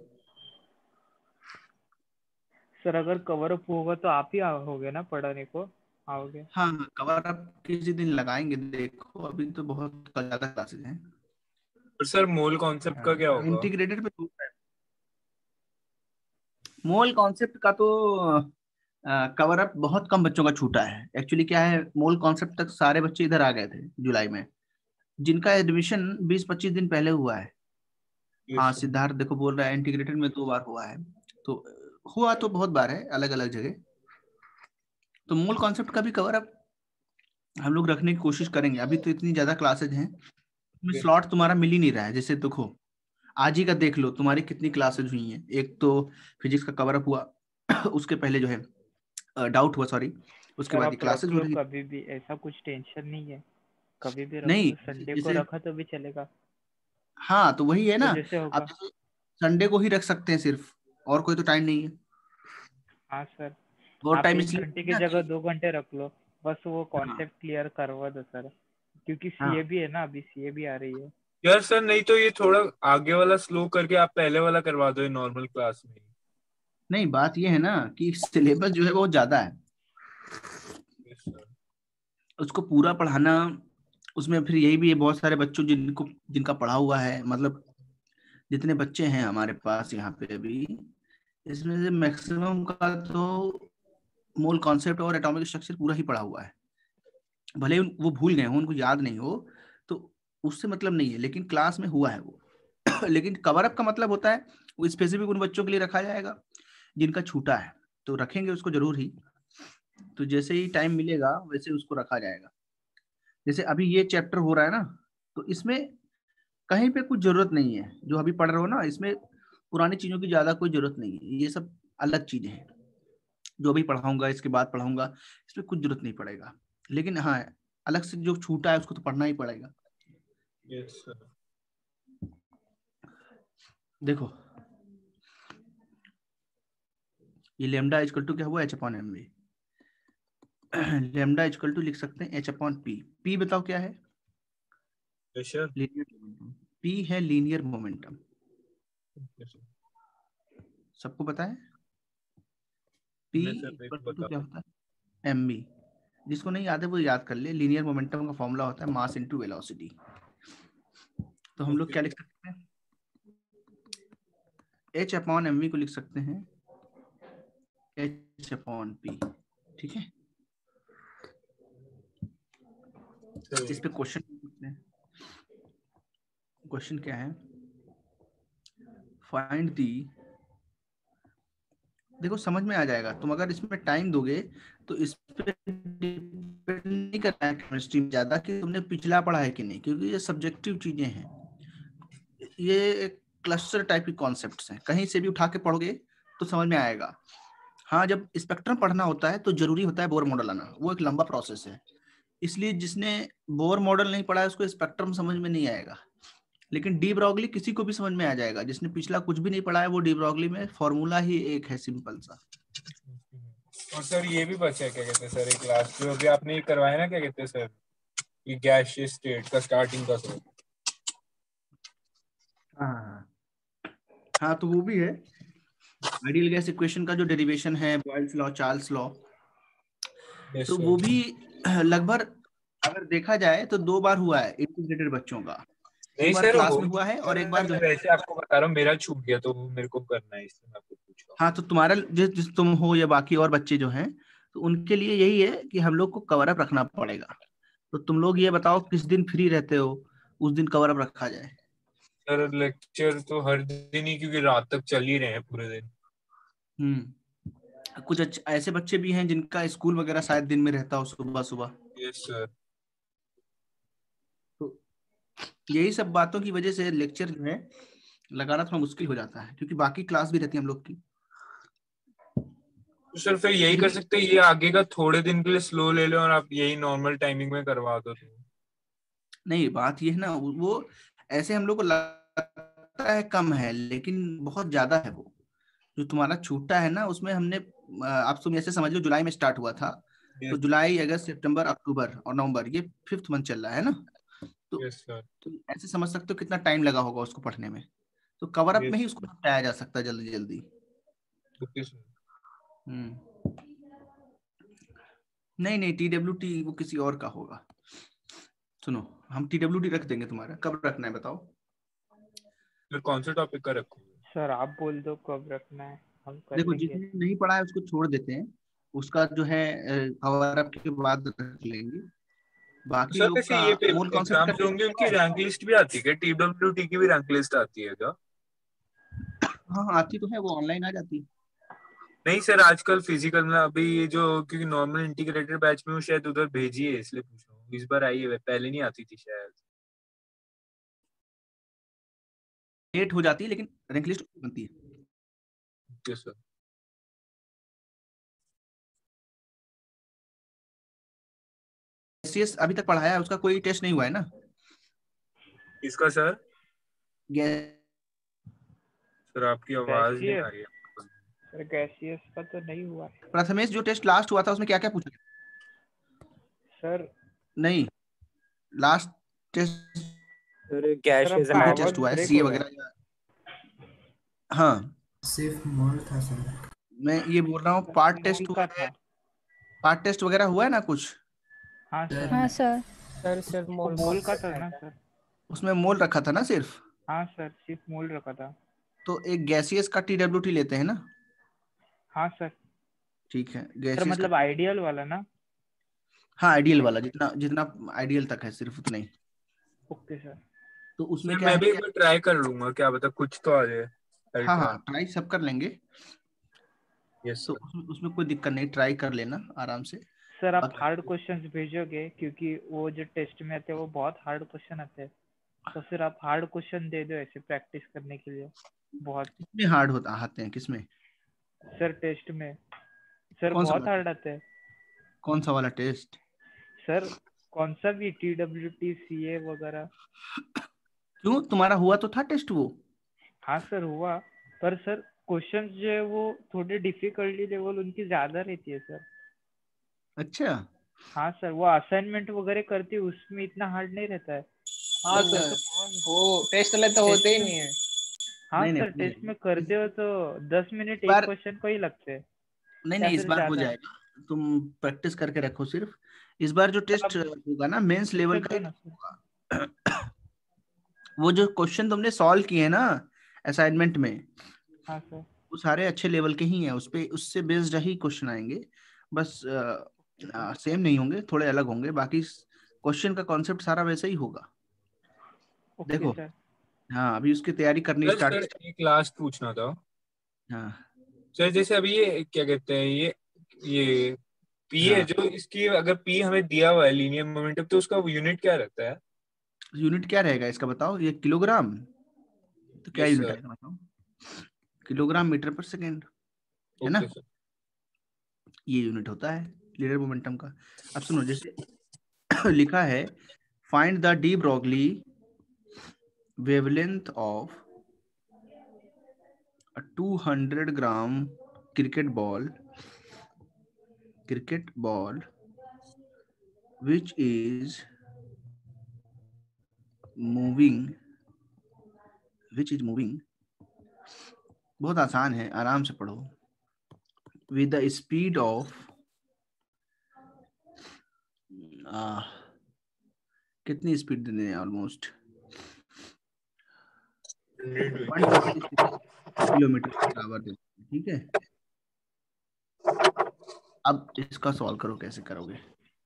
सर अगर कवर अप होगा तो आप ही आओगे ना पढ़ाने को, आओगे। हाँ हाँ कवर अप किसी दिन लगाएंगे, देखो अभी तो बहुत ज्यादा क्लासेस हैं। और सर मोल कॉन्सेप्ट का क्या होगा? इंटीग्रेटेड पे दूसरा है। मोल कॉन्सेप्ट का तो कवर अप बहुत कम बच्चों का छूटा है। एक्चुअली क्या है, मोल कॉन्सेप्ट तक सारे बच्चे इधर आ गए थे जुलाई में, जिनका एडमिशन बीस पच्चीस दिन पहले हुआ है। हाँ यस सर। सिद्धार्थ देखो बोल रहा है इंटीग्रेटेड में दो बार हुआ है, तो हुआ तो बहुत बार है अलग अलग जगह। तो मूल कॉन्सेप्ट का भी कवर अप हम लोग रखने की कोशिश करेंगे। अभी तो इतनी ज्यादा क्लासेज हैं, उसमें स्लॉट तुम्हारा मिल ही नहीं रहा है। जैसे देखो आज ही का देख लो, तुम्हारी कितनी क्लासेज हुई हैं। एक तो फिजिक्स का कवर अप हुआ उसके पहले जो है डाउट हुआ, सॉरी, उसके सर बाद ये आप क्लासेज रख हो लो रही। कभी भी, ऐसा कुछ टेंशन नहीं है, कभी भी रख नहीं लो। संडे को जैसे, रखा तो भी चलेगा। हाँ तो वही है तो ना, जैसे आप होगा। जैसे संडे को ही रख सकते हैं सिर्फ, और कोई तो टाइम नहीं है। हाँ सर। और आप टाइम एक इसलिए घंटे नहीं की ना जगह कि दो घंटे रख लो, बस वो हाँ कॉन्सेप्ट क्लियर करवा दो सर, क्योंकि सीए हाँ भी है ना, अभी सीए भी आ रही है। यार सर नहीं तो ये थोड़ा आगे वाला स्लो करके आप पहले वाला करवा दो नॉर्मल क्लास में। नहीं, बात ये है ना कि सिलेबस जो है वो ज्यादा है, यस सर। उसको पूरा पढ़ाना। उसमें फिर यही भी है, बहुत सारे बच्चों जिनको जिनका पढ़ा हुआ है, मतलब जितने बच्चे हैं हमारे पास यहाँ पे अभी, इसमें से मैक्सिमम का तो मोल कॉन्सेप्ट और एटॉमिक स्ट्रक्चर पूरा ही पढ़ा हुआ है। भले उन- वो भूल गए हो, उनको याद नहीं हो, तो उससे मतलब नहीं है, लेकिन क्लास में हुआ है वो लेकिन कवर अप का मतलब होता है वो स्पेसिफिक उन बच्चों के लिए रखा जाएगा जिनका छूटा है, तो रखेंगे उसको जरूर ही। तो जैसे ही टाइम मिलेगा वैसे उसको रखा जाएगा। जैसे अभी ये चैप्टर हो रहा है ना, तो इसमें कहीं पे कुछ जरूरत नहीं है, जो अभी पढ़ रहे हो ना, इसमें पुरानी चीजों की ज्यादा कोई जरूरत नहीं है। ये सब अलग चीजें हैं, जो अभी पढ़ाऊंगा इसके बाद पढ़ाऊंगा, इसमें कुछ जरूरत नहीं पड़ेगा। लेकिन हाँ, अलग से जो छूटा है उसको तो पढ़ना ही पड़ेगा। Yes sir. देखो ये लेमडा इक्वल टू क्या हुआ, h upon m v. Lambda equal to लिख सकते हैं एच अपॉन पी। पी बताओ क्या है, yes sir. Linear momentum. P है लीनियर मोमेंटम, सबको पता है। पी नहीं सर मेरे इक्वल को टू बता। क्या होता है, एम बी। जिसको नहीं याद है वो याद कर ले, लीनियर मोमेंटम का फॉर्मूला होता है मास इनटू वेलोसिटी। तो हम लोग क्या लिख सकते हैं, एच अपॉन एम वी को लिख सकते हैं एच अपॉन पी, ठीक है। इस पे क्वेश्चन पूछते हैं। क्वेश्चन क्या है, फाइंड दी, देखो समझ में आ जाएगा, तुम अगर इसमें टाइम दोगे तो इस पे डिपेंड नहीं करना है केमिस्ट्री में ज्यादा कि तुमने पिछला पढ़ा है कि नहीं, क्योंकि ये सब्जेक्टिव चीजें हैं। ये एक क्लस्टर टाइप के कॉन्सेप्ट्स हैं, कहीं से भी उठा के पढ़ोगे तो समझ में आएगा। हाँ, जब स्पेक्ट्रम पढ़ना होता है तो जरूरी होता है बोर मॉडल आना, वो एक लंबा प्रोसेस है, इसलिए जिसने बोर मॉडल नहीं पढ़ा है उसको स्पेक्ट्रम समझ में नहीं आएगा। लेकिन डी ब्रॉगली किसी को भी समझ में आ जाएगा, जिसने पिछला कुछ भी नहीं पढ़ा है वो डी ब्रॉगली में फॉर्मूला ही एक है सिंपल सा। और सर ये भी बचा है, क्या कहते हैं सर, एक क्लास जो अभी आपने करवाया ना, क्या कहते हैं सर, ये गैसियस स्टेट का स्टार्टिंग का सर। हाँ हाँ, तो वो भी है आइडियल गैस इक्वेशन का जो डेरिवेशन है, बॉयल्स लॉ, चार्ल्स लॉ, तो वो भी लगभग अगर देखा जाए तो दो बार हुआ है इंटीग्रेटेड बच्चों का, एक बार क्लास में हुआ है और एक बार जो है वैसे आपको बता रहा हूँ, मेरा छूट गया तो मेरे को करना है, इसलिए मैं आपको पूछ रहा हूँ। हाँ, तो तुम्हारा जिस जिस तुम हो या बाकी और बच्चे जो हैं, तो उनके लिए यही है कि हम लोग को कवर अप रखना पड़ेगा। तो तुम लोग ये बताओ किस दिन फ्री रहते हो, उस दिन कवर अप रखा जाए। सर लेक्चर तो हर दिन ही, क्योंकि रात तक चल ही रहे हैं पूरे दिन। हम्म कुछ अच्छे ऐसे बच्चे भी हैं जिनका स्कूल वगैरह शायद दिन में रहता हो, सुबह सुबह। Yes sir. तो यही सब बातों की वजह से लेक्चर जो है लगाना थोड़ा मुश्किल हो जाता है, क्योंकि बाकी क्लास भी रहती है हम लोग की। तो सर फिर यही कर सकते हैं, ये आगे का थोड़े दिन के लिए स्लो ले लो और आप यही नॉर्मल टाइमिंग में करवा दो। तो नहीं, बात ये है ना, वो ऐसे हम लोग को लगता है कम है, लेकिन बहुत ज्यादा है। वो जो तुम्हारा छूटा है ना, उसमें हमने, आप तुम ऐसे समझ लो जुलाई में स्टार्ट हुआ था, तो जुलाई, अगस्त, सितंबर, अक्टूबर और नवंबर, ये फिफ्थ मंथ चल रहा है ना, तो, yes, तो ऐसे समझ सकते हो कितना टाइम लगा होगा उसको पढ़ने में। तो कवर अप yes. में ही उसको निपटाया जा सकता है जल्दी जल्दी। okay, हम्म नहीं नहीं, टी डब्ल्यू टी वो किसी और का होगा। सुनो, हम टी डब्ल्यू टी रख देंगे तुम्हारा, कब रखना है बताओ। फिर कौन से टॉपिक का रखो सर? आप बोल दो कब रखना है, हम कर देखो, लेंगे। जिसने नहीं पढ़ा है उसको छोड़ देते हैं, उसका जो है कवर अप के बाद रख लेंगे। बाकी सर लोग वैसे का ये मूल एग्जाम कॉन्सेप्ट जो होंगे उनकी रैंक लिस्ट भी आती है क्या? टी डब्ल्यू टी की भी रैंक लिस्ट आती है क्या? हाँ हाँ, आती तो है, वो ऑनलाइन आ जाती है। नहीं सर, आजकल फिजिकल में अभी ये जो, क्योंकि नॉर्मल इंटीग्रेटेड बैच में वो शायद उधर भेजी है, इसलिए पूछ रहा हूँ। इस बार आई है, पहले नहीं आती थी शायद। लेट हो जाती है लेकिन रैंक लिस्ट बनती है। Okay sir. गैसियस अभी तक पढ़ाया है, उसका कोई टेस्ट नहीं हुआ है ना? इसका सर? गैस सर आपकी आवाज नहीं आ रही है। सर गैसियस का तो नहीं हुआ। प्रथमेश जो टेस्ट लास्ट हुआ था उसमें क्या क्या पूछा सर? नहीं, last test sir gaseous test हुआ है, सी वगैरह। हाँ, सिर्फ मोल था सर। मैं ये बोल रहा हूँ पार्ट टेस्ट हुआ है, पार्ट टेस्ट वगैरह हुआ है ना कुछ? हाँ सर। हाँ सर। सर सिर्फ मोल मोल का था ना सर? उसमें मोल रखा था ना सिर्फ? हाँ सर, सिर्फ मोल रखा था। तो एक गैसियस का टी डब्ल्यू टी लेते हैं ना? हाँ सर। ठीक है, सर मतलब आइडियल वाला ना? हाँ, आइडियल वाला, जितना जितना आइडियल तक है सिर्फ उतना ही। Okay sir. तो उसमें क्या मैं भी एक बार ट्राई कर लूंगा, क्या बता कुछ तो आ जाए। हाँ हाँ, ट्राई सब कर लेंगे। यस तो उसमें, उसमें कोई दिक्कत नहीं, ट्राई कर लेना आराम से। सर आप हार्ड क्वेश्चंस भेजोगे, क्योंकि वो जो टेस्ट में आते हैं वो बहुत हार्ड क्वेश्चन आते हैं, तो फिर आप हार्ड क्वेश्चन दे दो ऐसे प्रैक्टिस करने के लिए। बहुत किसमें हार्ड होता आते हैं? किसमें सर? टेस्ट में सर कौन बहुत सा हार्ड आते हैं। कौन सा वाला टेस्ट सर कौन सा भी, T W T, C A वगैरह। क्यों, तुम्हारा हुआ तो था टेस्ट वो? हाँ सर हुआ, पर सर क्वेश्चंस जो है वो थोड़ी डिफिकल्टी लेवल उनकी ज्यादा रहती है सर। अच्छा। हाँ सर, वो असाइनमेंट वगैरह करती है उसमें इतना हार्ड नहीं रहता है। हाँ तो सर, वो टेस्ट वाले तो होते ही नहीं है। हाँ नहीं, सर, नहीं, टेस्ट में करते हो तो दस मिनट एक बार, क्वेश्चन को ही लगते हैं। नहीं नहीं, इस बार हो जाएगा, तुम प्रैक्टिस करके रखो सिर्फ। इस बार जो टेस्ट होगा ना मेंस लेवल का होगा। वो जो क्वेश्चन तुमने सॉल्व किए हैं ना असाइनमेंट में, हाँ सर, वो सारे अच्छे लेवल के ही हैं, उस पे उससे बेस्ड ही क्वेश्चन आएंगे, बस सेम नहीं होंगे, थोड़े अलग होंगे, बाकी क्वेश्चन का कॉन्सेप्ट सारा वैसा ही होगा। देखो सर। हाँ, अभी उसकी तैयारी करनी स्टार्ट। सर एक लास्ट पूछना था। हाँ सर जैसे अभी ये क्या कहते हैं, ये ये पी है जो, इसकी अगर पी हमें दिया हुआ है लीनियर मोमेंटम, तो उसका यूनिट क्या रहता है? यूनिट क्या रहेगा इसका बताओ, ये किलोग्राम? तो क्या Yes, यूनिट sir. आएगा बताओ? किलोग्राम मीटर पर सेकेंड, है ना? Okay, sir. ये यूनिट होता है लिनियर मोमेंटम का। अब सुनो, जैसे लिखा है find the de Broglie wavelength of a two hundred gram cricket ball cricket ball which is moving which is moving बहुत आसान है, आराम से पढ़ो। with the speed of uh, कितनी स्पीड देने हैं? ऑलमोस्ट किलोमीटर पर आवर देते हैं, ठीक है। अब इसका सॉल्व करो, कैसे करोगे?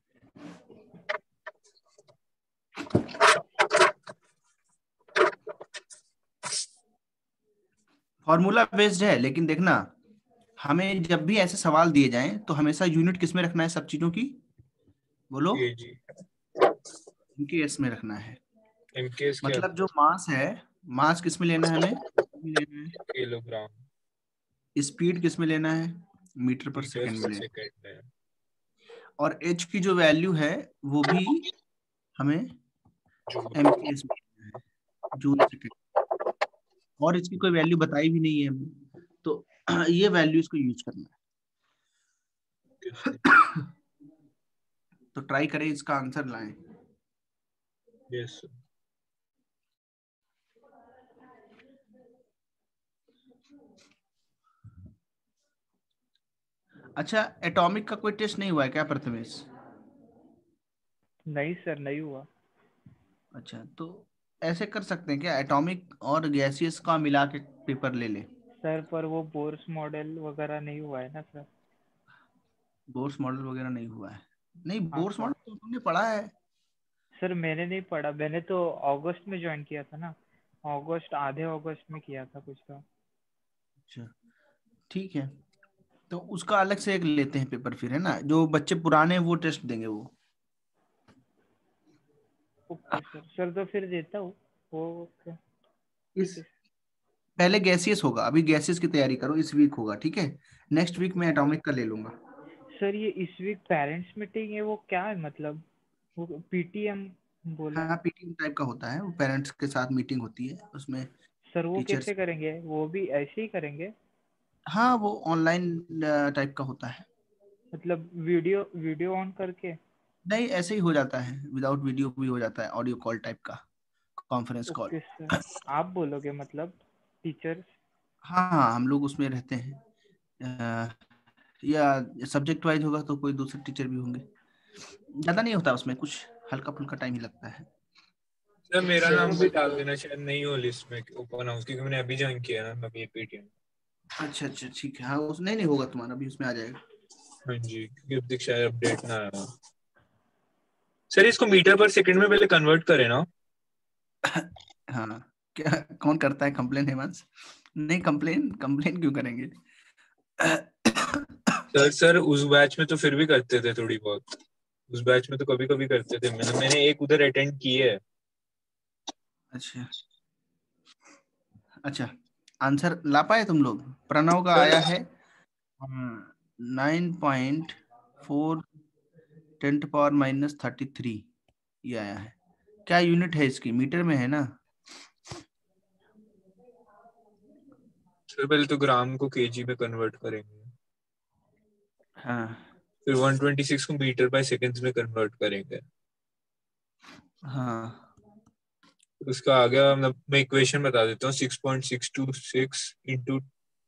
फॉर्मूला बेस्ड है, लेकिन देखना हमें जब भी ऐसे सवाल दिए जाएं तो हमेशा यूनिट किस में रखना है सब चीजों की? बोलो। केजी। एमकेएस में रखना है। एमकेएस क्या? मतलब जो मास है, मास किस में लेना है हमें? लेना है। किलोग्राम। स्पीड किस में लेना है? मीटर पर मीटर सेकंड में लेना सेकंड है। है। और एच की जो वैल्यू है वो भी हमें एमकेएस में लेना है, जूल सेकंड। और इसकी कोई वैल्यू बताई भी नहीं है हमने, तो ये वैल्यू इसको यूज करना है। तो ट्राई करें, इसका आंसर लाएं। यस। अच्छा, एटॉमिक का कोई टेस्ट नहीं हुआ है क्या प्रथमेश? नहीं सर, नहीं हुआ। अच्छा, तो ऐसे कर सकते हैं क्या, एटॉमिक और गैसियस का मिला के पेपर ले ले? सर पर वो बोर्स मॉडल वगैरह नहीं हुआ है ना सर। बोर्स मॉडल वगैरह नहीं हुआ है? नहीं, हाँ बोर्स सर। मॉडल तो तुमने पढ़ा है। सर मैंने नहीं पढ़ा, मैंने तो अगस्त में ज्वाइन किया था ना, अगस्त आधे अगस्त में किया था कुछ तो। अच्छा, ठीक है, तो उसका अलग से एक लेते हैं पेपर फिर, है ना? जो बच्चे पुराने हैं वो टेस्ट देंगे वो। Okay sir. सर तो फिर देता हूँ वो। ओके। इस पहले गैसियस होगा, अभी गैसियस की तैयारी करो, इस वीक होगा, ठीक है। नेक्स्ट वीक मैं एटॉमिक का ले लूंगा। सर ये इस वीक पेरेंट्स मीटिंग है, वो क्या है मतलब? वो पीटीएम बोला है। हाँ, पीटीएम टाइप का होता है, वो पेरेंट्स के साथ मीटिंग होती है उसमें। सर वो टीचर्स, कैसे करेंगे? वो भी ऐसे ही करेंगे? हाँ वो ऑनलाइन टाइप का होता है। मतलब वीडियो वीडियो ऑन करके? नहीं, ऐसे ही हो जाता है, विदाउट वीडियो भी हो जाता है, ऑडियो कॉल टाइप का, कॉन्फ्रेंस कॉल। Okay sir. आप बोलोगे मतलब टीचर्स? हाँ हाँ, हम लोग उसमें रहते हैं, अ, या सब्जेक्ट वाइज होगा तो कोई दूसरे टीचर भी होंगे। ज्यादा नहीं होता उसमें, कुछ हल्का फुल्का टाइम ही लगता है। सर मेरा नाम भी डाल देना, शायद नहीं हो लिस्ट में ओपन हाउस, क्योंकि मैंने अभी ज्वाइन किया ना अभी पीटीएम। अच्छा अच्छा, ठीक है, हाँ उस नहीं नहीं होगा तुम्हारा, अभी उसमें आ जाएगा। हाँ जी, क्योंकि अब तक शायद अपडेट ना आया। सर इसको मीटर पर सेकंड में पहले कन्वर्ट करें ना? हाँ, क्या कौन करता है कंप्लेन? हेमंत? नहीं, कंप्लेन कंप्लेन क्यों करेंगे? सर सर उस बैच में तो फिर भी करते थे थोड़ी बहुत, उस बैच में तो कभी कभी करते थे। मैंने मैंने एक उधर अटेंड की है। अच्छा अच्छा, आंसर ला पाए तुम लोग? प्रणव का आया है nine point four ten power minus thirty three, ये आया है। क्या यूनिट है इसकी? मीटर में है ना? सर पहले तो ग्राम को केजी में कन्वर्ट करेंगे, हाँ फिर वन ट्वेंटी सिक्स को मीटर बाय सेकंड्स में कन्वर्ट करेंगे। हाँ, उसका आ गया, मतलब मैं इक्वेशन बता देता हूँ, six point six two six into,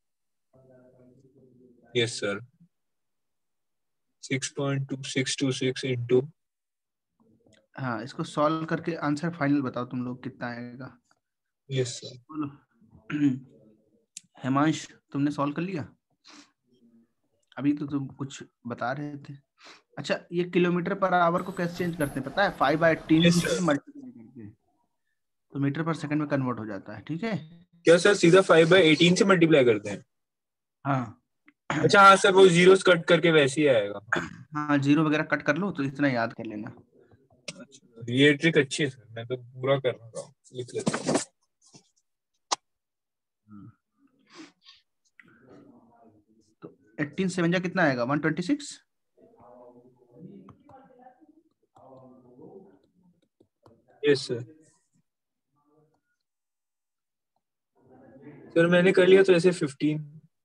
yes sir, six point two six two six into. हाँ, इसको सॉल्व करके आंसर फाइनल बताओ तुम लोग कितना आएगा। Yes sir. बोलो। हेमांश, तुमने सॉल्व कर लिया? अभी तो तुम कुछ बता रहे थे। अच्छा, ये किलोमीटर पर आवर को कैसे चेंज करते हैं पता है? फाइव बाई एटीन Yes, से मल्टीप्लाई करके तो मीटर पर सेकंड में कन्वर्ट हो जाता है, ठीक है। क्या सर सीधा फाइव बाई एटीन से मल्टीप्लाई करते हैं? हाँ अच्छा हाँ सर, वो जीरोस कट करके वैसे ही आएगा। हाँ, जीरो वगैरह कट कर लो, तो इतना याद कर लेना। अच्छा, ये ट्रिक अच्छी है सर, मैं तो पूरा कर रहा हूँ, लिख लेता हूँ। एटीन सेवन जा कितना आएगा? One twenty six. Yes sir. Sir मैंने कर लिया तो ऐसे फिफ्टीन।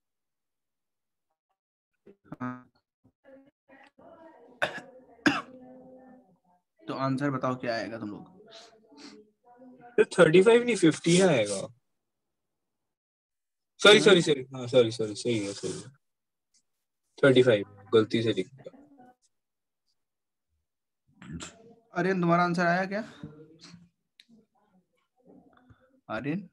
तो आंसर बताओ क्या आएगा तुम लोग? थर्टी फाइव नहीं फिफ्टीन आएगा। सॉरी सॉरी सॉरी हाँ सॉरी सॉरी सही है सही है। थर्टी फाइव गलती से लिख दिया। आर्यन तुम्हारा आंसर आया क्या? आर्यन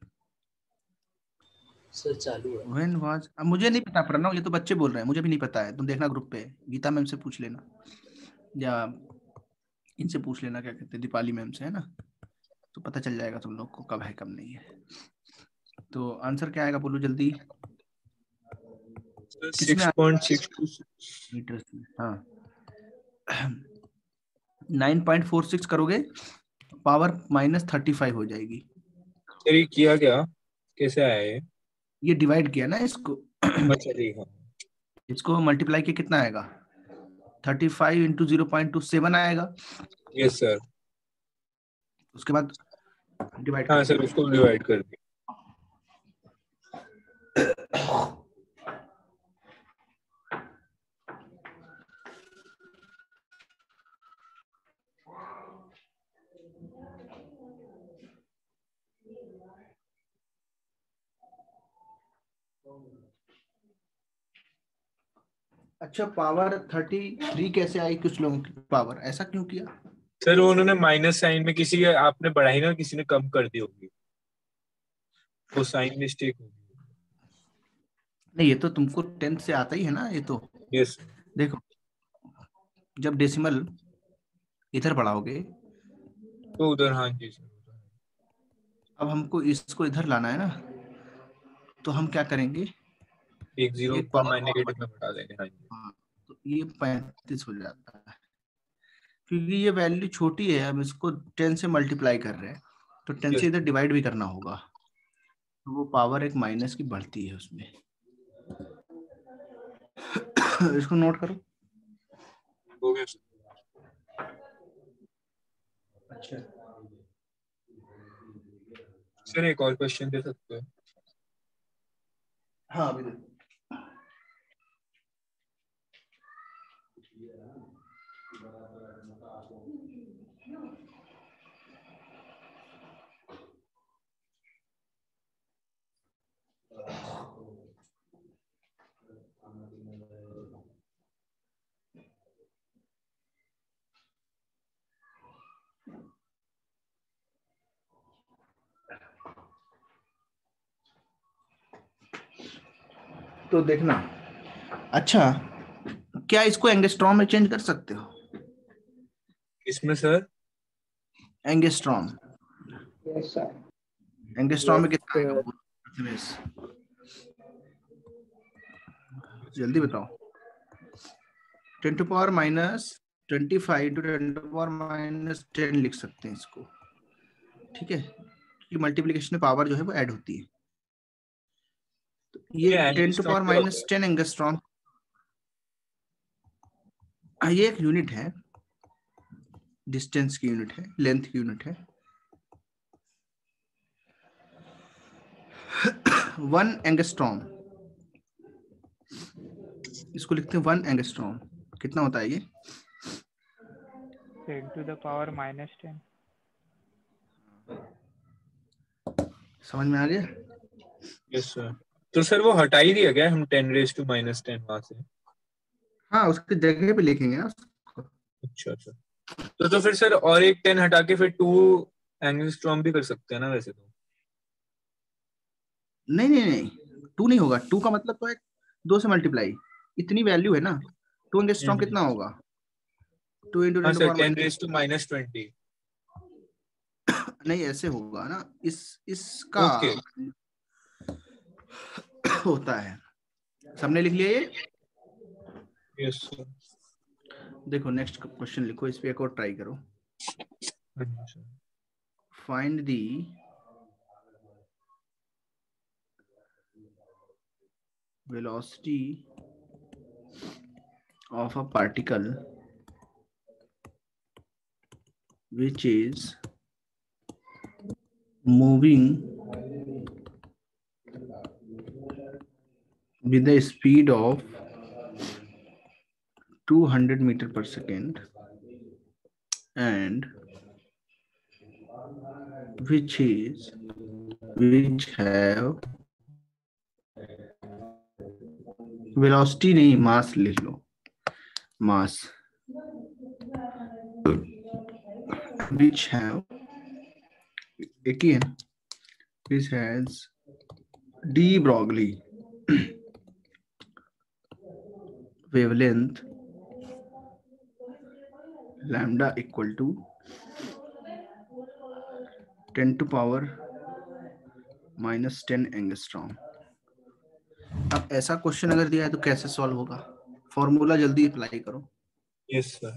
सर चालू है। व्हेन वाज, अब मुझे नहीं पता प्रणव, ये तो बच्चे बोल रहे हैं, मुझे भी नहीं पता है। तुम देखना ग्रुप पे, गीता मैम से पूछ लेना या इनसे पूछ लेना, क्या कहते हैं, दीपाली मैम से, है ना, तो पता चल जाएगा तुम लोग को कब है कब नहीं है। तो आंसर क्या आएगा बोलो जल्दी। Six point six two metres में, हाँ नाइन पॉइंट फोर सिक्स करोगे पावर माइनस थर्टी फाइव हो जाएगी। सर ये किया क्या, कैसे आया ये? ये डिवाइड किया ना इसको, अच्छा ठीक है। इसको मल्टीप्लाई किया कितना आएगा? Thirty five into zero point two seven आएगा। Yes sir. उसके बाद डिवाइड हाँ सर उसको डिवाइड कर दिया। अच्छा पावर थर्टी थ्री कैसे आई कुछ लोगों की पावर, ऐसा क्यों किया? सर उन्होंने माइनस साइन में किसी आपने बढ़ाई ना, किसी ने कम कर दी होगी, वो साइन मिस्टेक होगी। नहीं ये तो तुमको टेंथ से आता ही है ना ये तो। यस। देखो जब डेसिमल इधर बढ़ाओगे तो उधर, हाँ जी सर। अब हमको इसको इधर लाना है ना, तो हम क्या करेंगे, एक जीरो ऊपर माइनस नेगेटिव में बढ़ा देंगे। हाँ जी। हाँ तो ये पैंतीस हो जाता है, क्योंकि ये वैल्यू छोटी है, हम इसको टेन से मल्टीप्लाई कर रहे हैं, तो टेन से इधर डिवाइड भी करना होगा, तो वो पावर एक माइनस की बढ़ती है उसमें। इसको नोट करो। हो गया सर। अच्छा सर एक और क्वेश्चन दे सकते हो? हाँ अभी देखो, तो देखना। अच्छा क्या इसको एंगस्ट्रॉम में चेंज कर सकते हो? इसमें sir angstrom, yes sir. Angstrom में कितना आएगा वो? जल्दी बताओ। Ten to power minus twenty five into ten to power minus ten लिख सकते हैं इसको, ठीक है, क्योंकि मल्टीप्लिकेशन में पावर जो है वो ऐड होती है। तो ये ten to power minus ten angstrom, ये एक यूनिट है, डिस्टेंस की यूनिट है, लेंथ की यूनिट है। वन एंगस्ट्रॉम, इसको लिखते हैं वन एंगस्ट्रॉम, कितना होता है ये? Ten to the power minus ten. समझ में आ गया? Yes sir. तो सर वो हटा ही दिया गया, हम ten raise to minus ten वहां से। हाँ उसकी जगह पे लिखेंगे ना उसको। अच्छा अच्छा। तो तो फिर सर और एक टेन हटा के फिर टू एंगस्ट्रॉम भी कर सकते हैं ना वैसे तो? नहीं नहीं नहीं, टू नहीं होगा, टू का मतलब तो है दो से मल्टीप्लाई, इतनी वैल्यू है ना। टू एंगस्ट्रॉम कितना होगा? टू इंटू हाँ ten to sir power ten minus, raise to minus twenty. नहीं ऐसे होगा ना, इस इसका ओके होता है। सबने लिख लिया ये? Yes sir. देखो नेक्स्ट क्वेश्चन लिखो, इस पे एक और ट्राई करो। Find the velocity of a particle which is moving with the speed of two hundred meter per second and which is which have velocity नहीं mass लिख लो mass which have एक ही है which has de Broglie wavelength lambda equal to ten to power minus ten angstrom. अब ऐसा क्वेश्चन अगर दिया है तो कैसे सॉल्व होगा? फॉर्मूला जल्दी अप्लाई करो। Yes sir.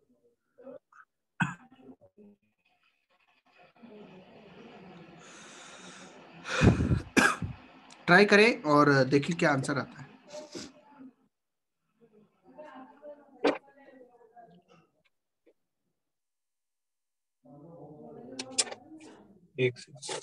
ट्राई करें और देखिए क्या आंसर आता है। एक सेकंड।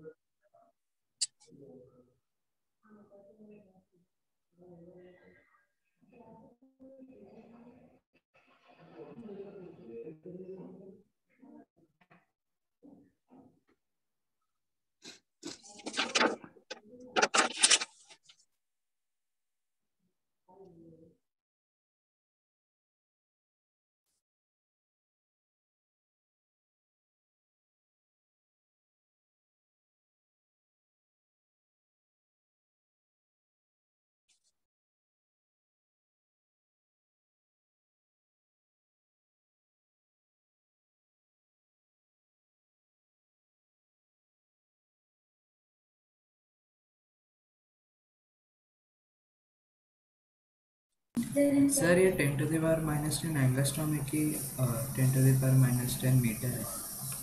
सर ये ten to the power minus ten angstrom है कि ten to the power minus ten metre है?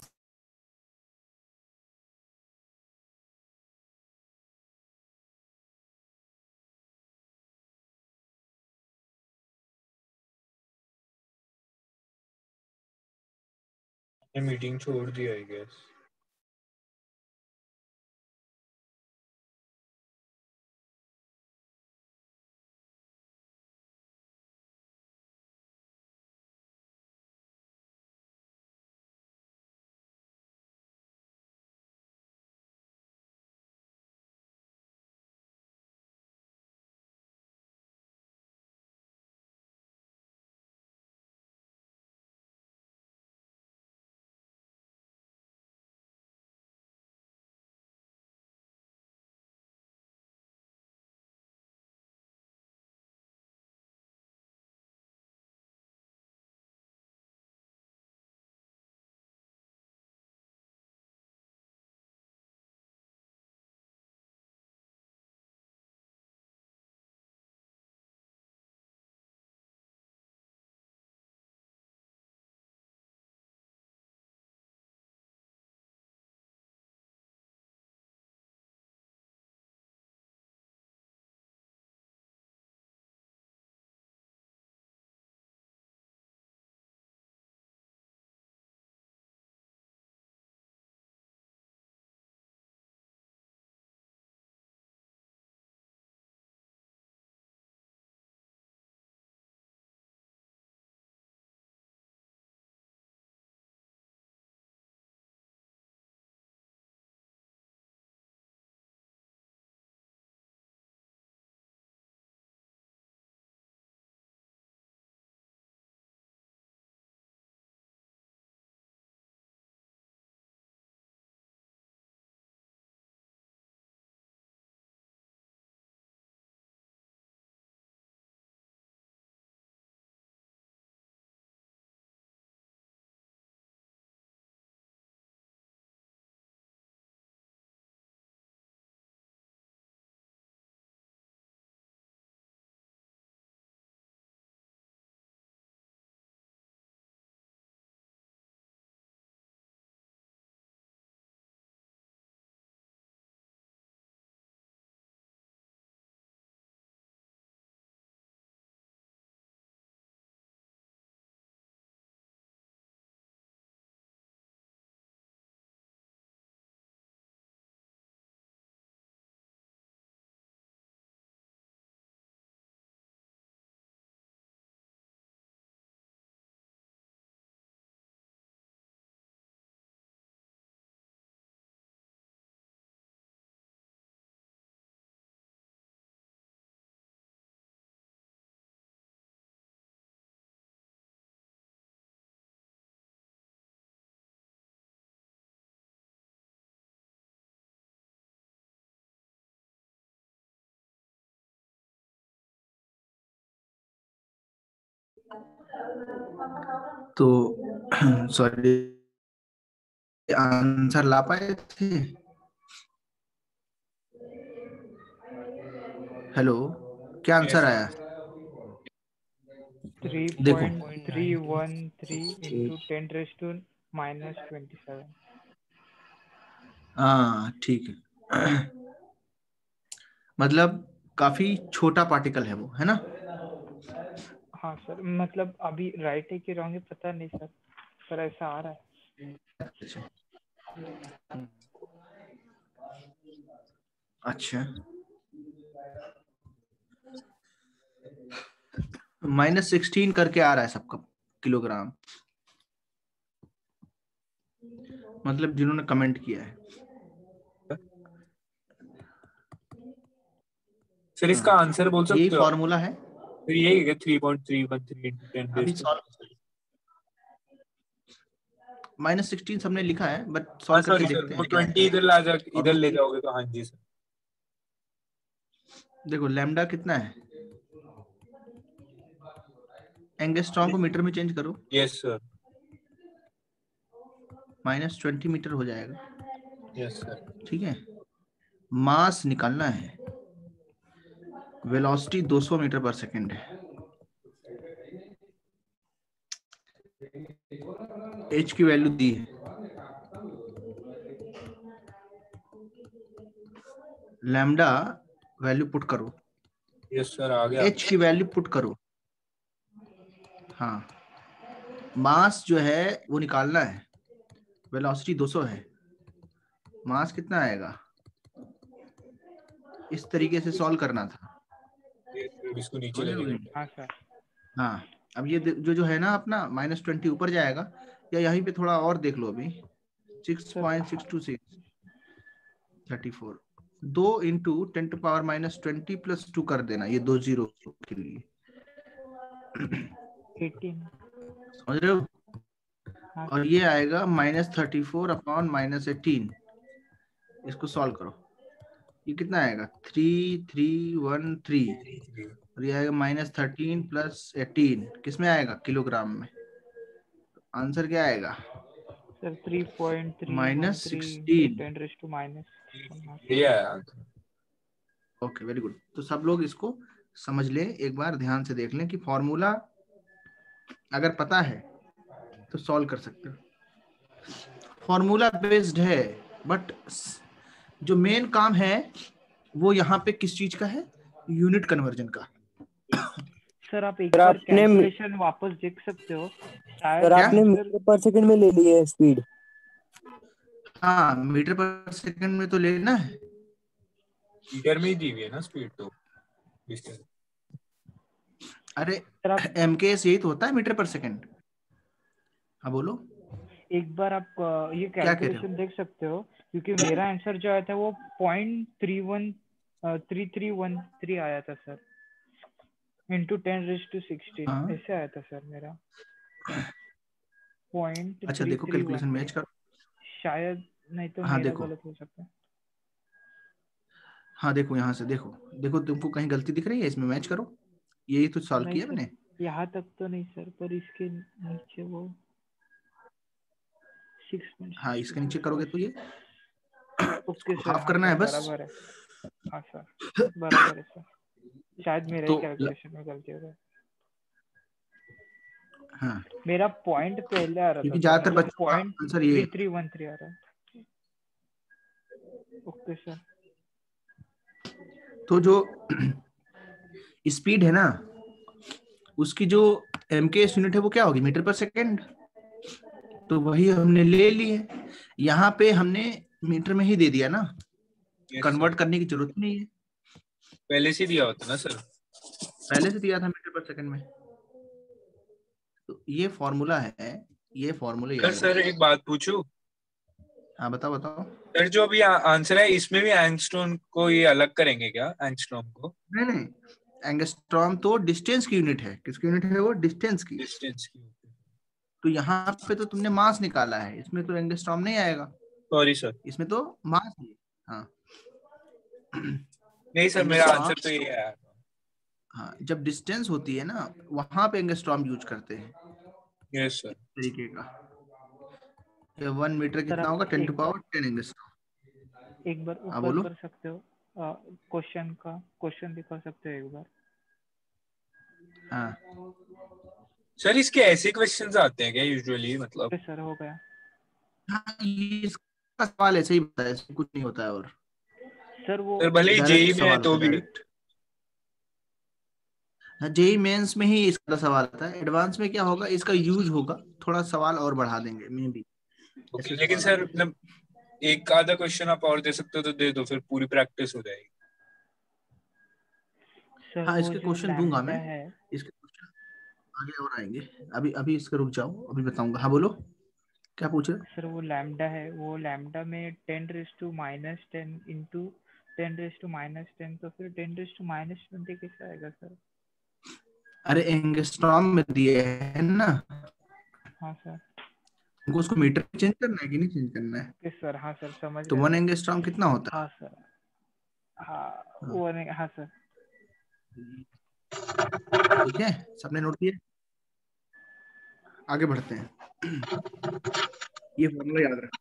मीटिंग छोड़ दी आई गेस। तो सॉरी, आंसर ला पाए थे? हेलो, क्या आंसर आया? थ्री देखो point three one three into ten raise to minus twenty seven. हाँ ठीक है, मतलब काफी छोटा पार्टिकल है वो, है ना? हाँ सर, मतलब अभी राइट है कि रॉन्ग है पता नहीं सर, पर ऐसा आ रहा है। अच्छा, माइनस सिक्सटीन करके आ रहा है सबका किलोग्राम, मतलब जिन्होंने कमेंट किया है। सर इसका आंसर बोल यही सकते हो? फॉर्मूला है। फिर यही है three point three one three into ten अभी raise to solve minus sixteen सबने लिखा है, बट हाँ सॉल्व करके सॉरी सर, देखते वो हैं क्या ट्वेंटी है। इधर ला जा और इधर वो ले जाओगे तो हाँ जी सर। देखो लैम्डा कितना है, एंगस्ट्रॉम को मीटर में चेंज करो, yes sir. Minus twenty metre हो जाएगा। Yes sir. ठीक है, मास निकालना है, वेलोसिटी दो सौ मीटर पर सेकंड है, एच की वैल्यू दी है, लैम्डा वैल्यू पुट करो, यस सर आ गया। एच की वैल्यू पुट करो। हाँ, मास जो है वो निकालना है, वेलोसिटी दो सौ है, मास कितना आएगा, इस तरीके से सॉल्व करना था। इसको नीचे ले जाएंगे। हाँ सर। हाँ, अब ये जो जो है ना अपना माइनस ट्वेंटी ऊपर जाएगा, या यहीं पे थोड़ा और देख लो, अभी six point six two six thirty four, दो into ten to power minus twenty plus two कर देना, ये दो जीरो के लिए, एटीन। समझ रहे हो? हाँ और ये आएगा minus thirty four upon minus eighteen, इसको सॉल्व करो, ये कितना आएगा, थ्री थ्री वन थ्री, और ये आएगा माइनस थर्टीन प्लस एटीन, किसमें आएगा, किलोग्राम में। आंसर क्या आएगा, sir three point three one minus three sixteen. Ten raise to minus. ये आया। Okay, very good. तो सब लोग इसको समझ लें, एक बार ध्यान से देख लें कि फॉर्मूला अगर पता है तो सॉल्व कर सकते हो, फॉर्मूला बेस्ड है, बट जो मेन काम है वो यहाँ पे किस चीज का है, यूनिट कन्वर्जन का। सर आप एक सर बार आपने कैलकुलेशन वापस देख सकते हो, शायद सर आपने आंसर। मीटर पर सेकंड में ले ली है स्पीड। हाँ, मीटर पर सेकंड में तो लेना है, मीटर में ही दी हुई है ना स्पीड तो डिस्टेंस। अरे सर आप एम के एस यही तो होता है, मीटर पर सेकंड। हाँ बोलो, एक बार आप अ, ये क्या कह रहे कैलकुलेशन देख सकते हो, क्योंकि मेरा आंसर जो आया था वो point three one three three one three आया था sir, into ten raise to sixteen हाँ, ऐसे आया था सर मेरा, पॉइंट अच्छा थ्री देखो थ्री कैलकुलेशन वन मैच करो। शायद, नहीं तो हाँ मेरा देखो, गलत हो सकता है। हाँ देखो यहाँ से देखो, देखो तुमको कहीं गलती दिख रही है इसमें, मैच करो, यही तो सॉल्व नहीं किया सर, मैंने। यहाँ तक तो नहीं सर, पर इसके नीचे वो सिक्स पॉइंट हाँ, इसके नीचे करोगे तो ये ओके सर। हाफ हाँ करना सर, है बस। बराबर है। हाँ सर, बराबर है सर, शायद मेरा ही तो कैलकुलेशन में गलती हो गई। हाँ, मेरा पॉइंट पहले आ रहा था क्योंकि सर, ज्यादातर मतलब बच्चों का पॉइंट आंसर ये थ्री है। थ्री वन थ्री आ रहा है। Okay sir. तो जो स्पीड है ना, उसकी जो एम के एस यूनिट है वो क्या होगी, मीटर पर सेकेंड, तो वही हमने ले ली है, यहाँ पे हमने मीटर में ही दे दिया ना, कन्वर्ट करने की जरूरत नहीं है, पहले से दिया होता ना सर, पहले से दिया था मीटर पर सेकंड में। तो ये फॉर्मूला है, ये फॉर्मूला सर याद सर रखिए। एक बात पूछूं? हाँ बताओ बताओ। सर जो अभी आंसर है इसमें भी एंगस्ट्रॉम को ये अलग करेंगे क्या, एंगस्ट्रॉम को? नहीं नहीं, एंगस्ट्रॉम तो डिस्टेंस की यूनिट है, किसकी यूनिट है वो, डिस्टेंस की। डिस्टेंस की। तो यहाँ पे तो तुमने मास निकाला है, इसमें तो एंगस्ट्रॉम नहीं आएगा, सॉरी सर। इसमें तो मास है। हाँ नहीं सर, मेरा आंसर तो ये है। हाँ, जब डिस्टेंस होती है ना वहां पे एंगस्ट्रॉम यूज करते हैं यस सर। तरीके का। ये वन मीटर सर कितना आप होगा? टेन टू एक बार पावर टेन एंगस्ट्रॉम। एक बार हाँ ऊपर बोलो। कर सकते हो क्वेश्चन का क्वेश्चन दिखा सकते हो एक बार? हाँ सर इसके ऐसे क्वेश्चंस आते हैं क्या यूजुअली, मतलब? ओके सर, हो गया। हाँ, ये इसका सवाल ऐसे ही होता है, ऐसे कुछ नहीं होता है। और सर वो सर भले ही जेई डायरेक्ट में है सवाल होता तो है, भी। डायरेक्ट। हाँ, जेई मेंस में ही इसका सवाल आता है। एडवांस में क्या होगा, इसका यूज होगा, थोड़ा सवाल और बढ़ा देंगे मे बी, ओके, ऐसे लेकिन सवाल सर आते हैं। मतलब एक आधा क्वेश्चन आप और दे सकते हो तो दे दो, फिर पूरी प्रैक्टिस हो जाएगी। सर हाँ, वो इसके जो क्वेश्चन दूंगा लैम्डा मैं, है, इसके क्वेश्चन आगे और आएंगे। अभी अभी इसके रुक जाओ, अभी बताऊंगा। हाँ बोलो, क्या पूछ रहे हो? सर वो लैम्डा है, वो लैम्डा में ten raise to minus ten into ten raise to minus ten, तो फिर ten raise to minus twenty कैसे आएगा सर? अरे एंगस्ट्रॉम में दिए है ना, हाँ सर। हमको उसको मीटर में चेंज करना है कि नहीं चेंज करना है? ओके सर, हाँ सर, समझ तो गया वन सर। एंगस्ट्रॉम कितना होता हाँ सर, हाँ है? वो नहीं, हाँ सर। ठीक है, सबने नोट किया? आगे बढ़ते हैं। ये फॉर्मूला याद रख।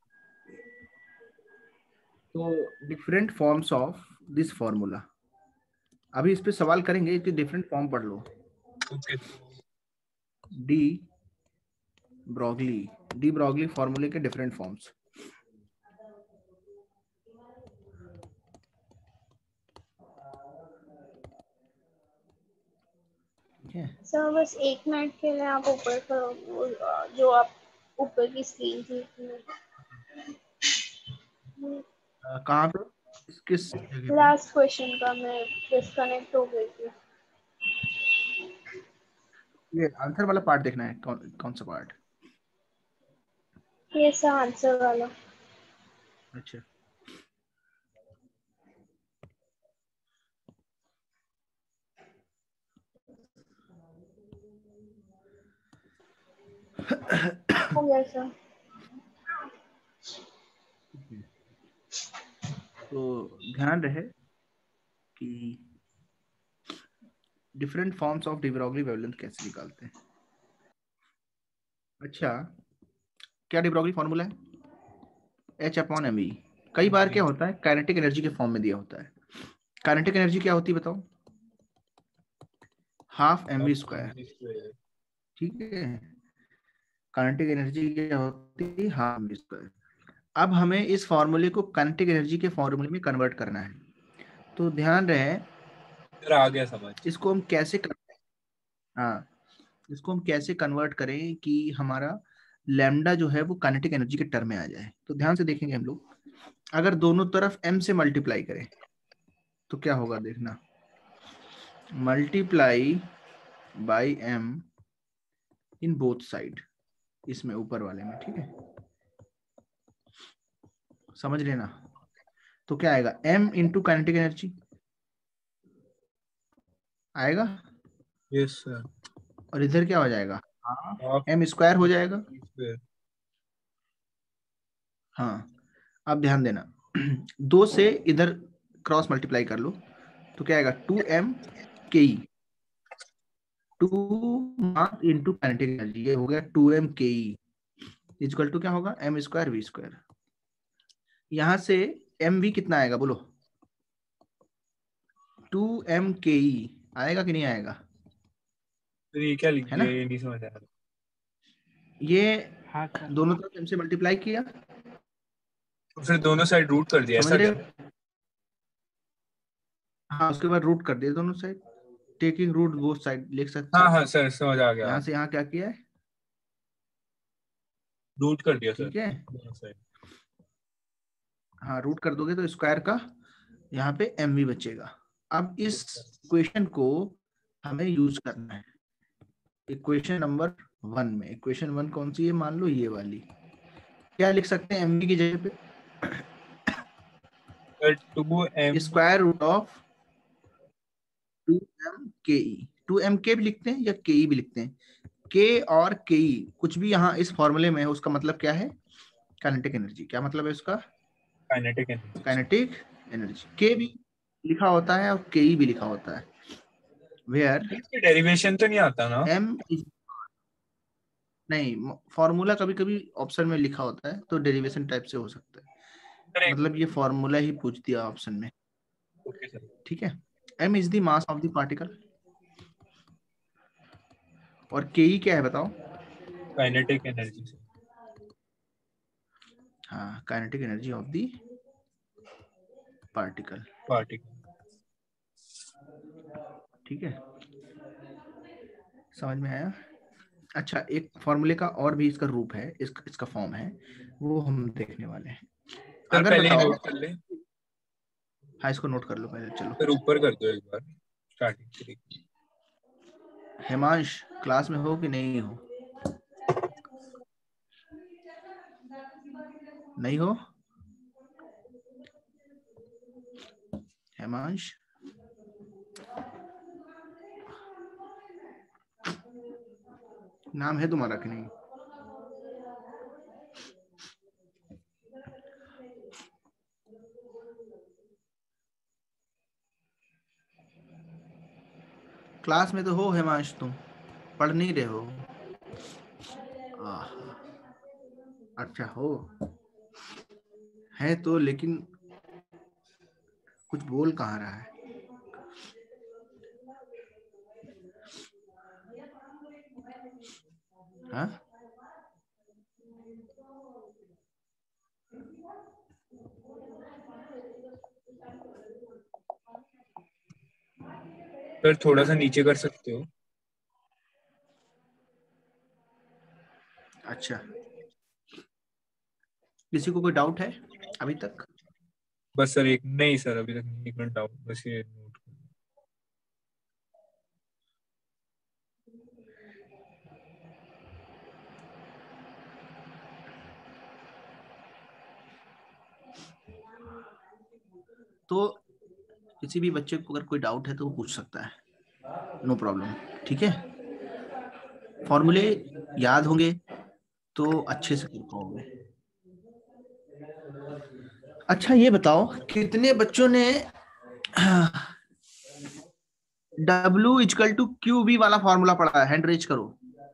तो different forms of this formula, अभी इस पे सवाल करेंगे, इसके डिफरेंट फॉर्म पढ़ लो। Okay. De Broglie de Broglie फॉर्मूले के डिफरेंट फॉर्म्स। सर बस एक मिनट के लिए आप ऊपर करो, वो, अ, जो आप ऊपर की स्क्रीन थी कहाँ पे, किस जगह पे? लास्ट क्वेश्चन का मैं डिस्कनेक्ट हो गई थी। ये आंसर वाला पार्ट देखना है, कौन कौन सा पार्ट? ये सर आंसर वाला। अच्छा, हो गया सर। तो ध्यान रहे कि different forms of de Broglie wavelength कैसे निकालते हैं। अच्छा, क्या डी ब्रॉगली फॉर्मूला है? H upon M E. कई बार क्या होता है, काइनेटिक एनर्जी के फॉर्म में दिया होता है। काइनेटिक एनर्जी क्या होती है बताओ? Half M V square. ठीक है, काइनेटिक एनर्जी क्या होती है? Half M V square. अब हमें इस फॉर्मूले को काइनेटिक एनर्जी के फॉर्मूले में कन्वर्ट करना है। तो ध्यान रहे, सर आ गया समझ। इसको हम कैसे कर हाँ, इसको हम कैसे कन्वर्ट करें कि हमारा लैम्डा जो है वो काइनेटिक एनर्जी के टर्म में आ जाए। तो ध्यान से देखेंगे हम लोग, अगर दोनों तरफ m से मल्टीप्लाई करें तो क्या होगा देखना, multiply by m in both side, इसमें ऊपर वाले में। ठीक है, समझ लेना। तो क्या आएगा, m इंटू काइनेटिक एनर्जी आएगा, यस सर। और इधर क्या हो जाएगा, हाफ m स्क्वायर हो जाएगा। स्क्वायर। हाँ, अब ध्यान देना, दो से इधर क्रॉस मल्टीप्लाई कर लो तो क्या आएगा, two M K E, two mass into kinetic energy, ये हो गया to M K E equal to क्या होगा, एम स्क्वायर वी स्क्वायर। यहां से एम वी कितना आएगा बोलो, टू एम के ई आएगा कि नहीं आएगा? तो ये क्या लिख है दिया, ना, ये नहीं समझ आ रहा। ये हाँ सर। दोनों तरफ एम से मल्टीप्लाई किया, तो फिर दोनों साइड रूट कर दिया, समझ ऐसा रहे क्या? हो? हाँ, उसके बाद रूट कर दिया दोनों side, taking root both side लिख सकते हाँ हो। हाँ सर समझ आ गया। यहाँ से यहाँ क्या किया है, रूट कर दिया सर ठीक है। दोनों साइड। हाँ, रूट कर दोगे तो स्क्वायर का यहाँ पे एम वी बचेगा। अब इस इक्वेशन को हमें यूज करना है इक्वेशन नंबर वन में। इक्वेशन वन कौन सी है, मान लो ये वाली। क्या लिख सकते हैं एम वी की जगह पे, sir two M. Square root of two M K E. To M के भी लिखते हैं या के ई भी लिखते हैं, के और के ई कुछ भी यहाँ इस फॉर्मूले में है, उसका मतलब क्या है, काइनेटिक एनर्जी। क्या मतलब है उसका, काइनेटिक एनर्जी। Kinetic energy. के भी लिखा होता है और के ई भी लिखा होता है। वेयर इसकी डेरिवेशन तो नहीं आता ना? m इज नहीं, फॉर्मूला कभी कभी ऑप्शन में लिखा होता है तो डेरिवेशन टाइप से हो सकता है, अरे मतलब ये फॉर्मूला ही पूछ दिया ऑप्शन में। Okay sir. ठीक है, m is the mass of the particle और ke क्या है बताओ? काइनेटिक एनर्जी से। हाँ, kinetic energy of the particle. Particle. ठीक है, समझ में आया? अच्छा, एक फॉर्मूले का और भी इसका रूप है, इसका इसका फॉर्म है, वो हम देखने वाले हैं। सर अगर पहले बताओ, नोट कर ले। हाँ इसको नोट कर लो पहले, चलो। सर ऊपर कर दो एक बार स्टार्टिंग से। हेमांश क्लास में हो कि नहीं हो? नहीं हो हेमांश? नाम है तुम्हारा कि नहीं? क्लास में तो हो हेमांश, तुम पढ़ नहीं रहे हो? आह, अच्छा हो है तो, लेकिन कुछ बोल कहाँ रहा है? हाँ, सर थोड़ा सा नीचे कर सकते हो? अच्छा, किसी को कोई डाउट है अभी तक? बस सर एक नहीं सर अभी तक नहीं, एक मिनट डाउट बस ये नोट कर। तो किसी भी बच्चे को अगर कोई डाउट है तो वो पूछ सकता है, नो प्रॉब्लम। ठीक है, फॉर्मूले याद होंगे तो अच्छे से कर पाओगे। अच्छा ये बताओ, कितने बच्चों ने W equal to Q V वाला फॉर्मूला पढ़ा है? हैंड रेज करो।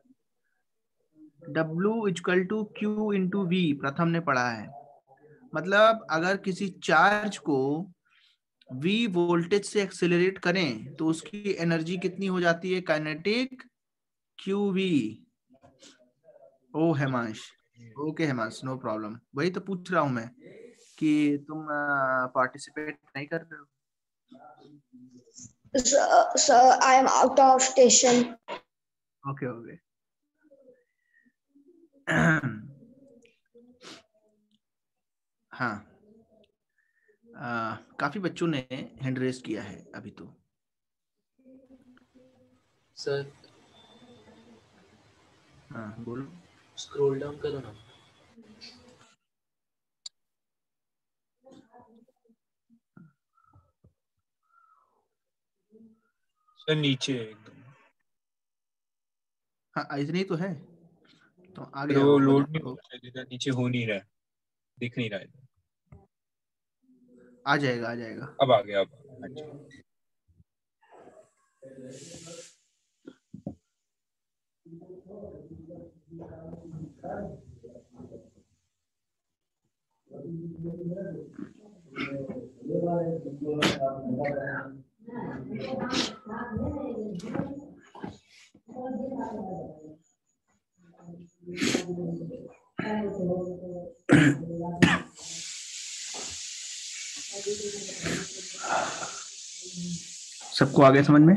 W equal to Q into V Pratham ने पढ़ा है। मतलब अगर किसी चार्ज को V वोल्टेज से एक्सेलरेट करें तो उसकी एनर्जी कितनी हो जाती है? Kinetic Q V. ओ Hemansh, okay Hemansh, no problem. वही तो पूछ रहा हूं मैं कि तुम पार्टिसिपेट नहीं कर रहे हो। Sir, sir, I am out of station. Okay okay. हाँ, आ, काफी बच्चों ने हैंड रेज किया है अभी तो। सर हाँ बोलो। स्क्रॉल डाउन करो ना। सर नीचे है एकदम। हाँ इतनी तो है, तो आ फिर गया वो होगा लोड नहीं लगभग। होता है, इधर नीचे हो नहीं रहा है, दिख नहीं रहा है। आ जाएगा आ जाएगा। अब आ गया, अब आ गया। अच्छा। सबको आ गया समझ में?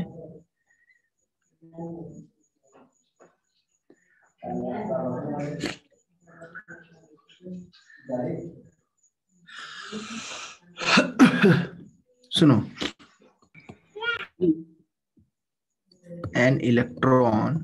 सुनो, एन इलेक्ट्रॉन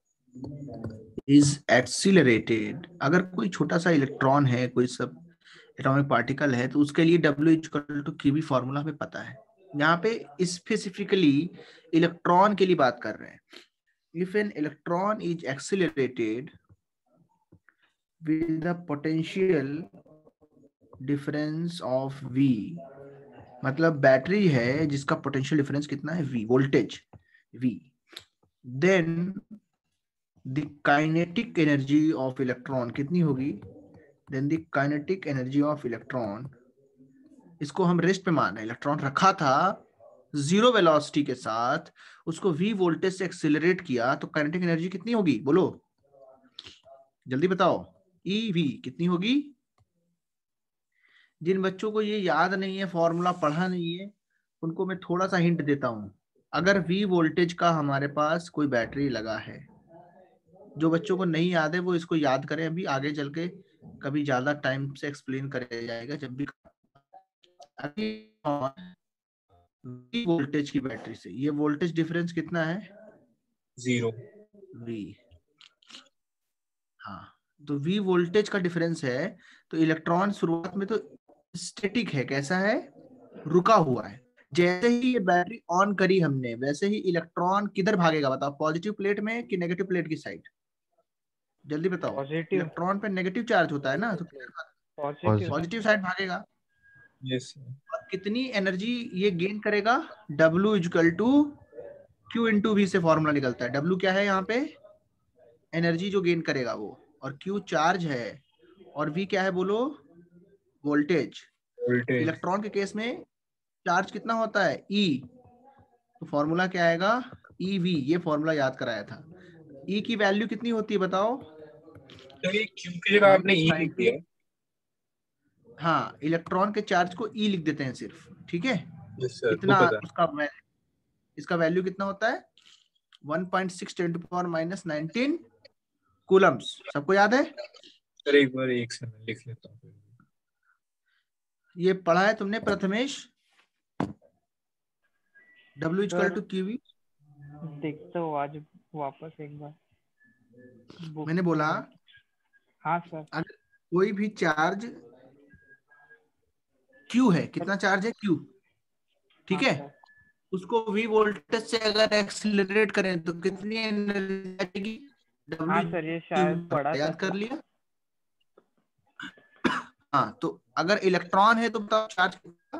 इज एक्सीलरेटेड। अगर कोई छोटा सा इलेक्ट्रॉन है, कोई सब एटॉमिक पार्टिकल है, तो उसके लिए W equal to Q V formula हमें पता है। यहाँ पे स्पेसिफिकली इलेक्ट्रॉन के लिए बात कर रहे हैं। If an electron is accelerated with the potential difference of V, मतलब बैटरी है जिसका पोटेंशियल डिफरेंस कितना है? V, voltage V. Then the kinetic energy of electron कितनी होगी? Then the kinetic energy of electron, इसको हम रेस्ट पे मान रहे हैं, इलेक्ट्रॉन रखा था जीरो वेलोसिटी के साथ, उसको v वोल्टेज से एक्सेलरेट किया, तो काइनेटिक एनर्जी कितनी होगी? बोलो जल्दी बताओ, E V कितनी होगी? जिन बच्चों को ये याद नहीं है, फॉर्मूला पढ़ा नहीं है, उनको मैं थोड़ा सा हिंट देता हूं। अगर V वोल्टेज का हमारे पास कोई बैटरी लगा है, जो बच्चों को नहीं याद है वो इसको याद करें, अभी आगे चल के कभी ज्यादा टाइम से एक्सप्लेन करे जाएगा। जब भी अभी V वोल्टेज की बैटरी से, ये वोल्टेज डिफरेंस कितना है? जीरो। V, हाँ, तो V वोल्टेज का डिफरेंस है। तो इलेक्ट्रॉन शुरुआत में तो स्टैटिक है, कैसा है? रुका हुआ है। जैसे ही ये बैटरी ऑन करी हमने, वैसे ही इलेक्ट्रॉन किधर भागेगा बताओ? पॉजिटिव प्लेट में कि नेगेटिव प्लेट की साइड? जल्दी बताओ। पॉजिटिव। इलेक्ट्रॉन पे नेगेटिव चार्ज होता है ना, तो पॉजिटिव पॉजिटिव साइड भागेगा। यस। और कितनी एनर्जी ये गेन करेगा? W equal to Q into V से फॉर्मूला निकलता है। W क्या है यहाँ पे? एनर्जी जो गेन करेगा वो, और Q चार्ज है, और V क्या है बोलो? वोल्टेज। वोल्टेज। इलेक्ट्रॉन के केस में चार्ज कितना होता है? E, तो फॉर्मूला क्या आएगा? E V, ये फॉर्मूला याद कराया था। E की वैल्यू कितनी होती है बताओ? तो ये Q की जगह आपने E लिख दिया। हाँ, इलेक्ट्रॉन के चार्ज को E लिख देते हैं सिर्फ, ठीक है? यस सर, कितना वो पता। उसका वैल्यू, इसका वैल्यू कितना होता है? One point six ten to the power minus nineteen coulombs. सबको याद है? सर एक बार एक से मैं लिख लेता हूँ। ये पढ़ा है तुमने Prathamesh? W equal to Q V। देखता हूँ आज वापस एक बार। मैंने बोला, हाँ सर। अगर कोई भी चार्ज Q है, कितना चार्ज है? Q, ठीक है? उसको V वोल्टेज से अगर एक्सीलरेट करें तो कितनी एनर्जी आएगी? हाँ सर, ये शायद पढ़ा था। याद कर लिया? हाँ, तो अगर इलेक्ट्रॉन है तो बताओ चार्ज कितना?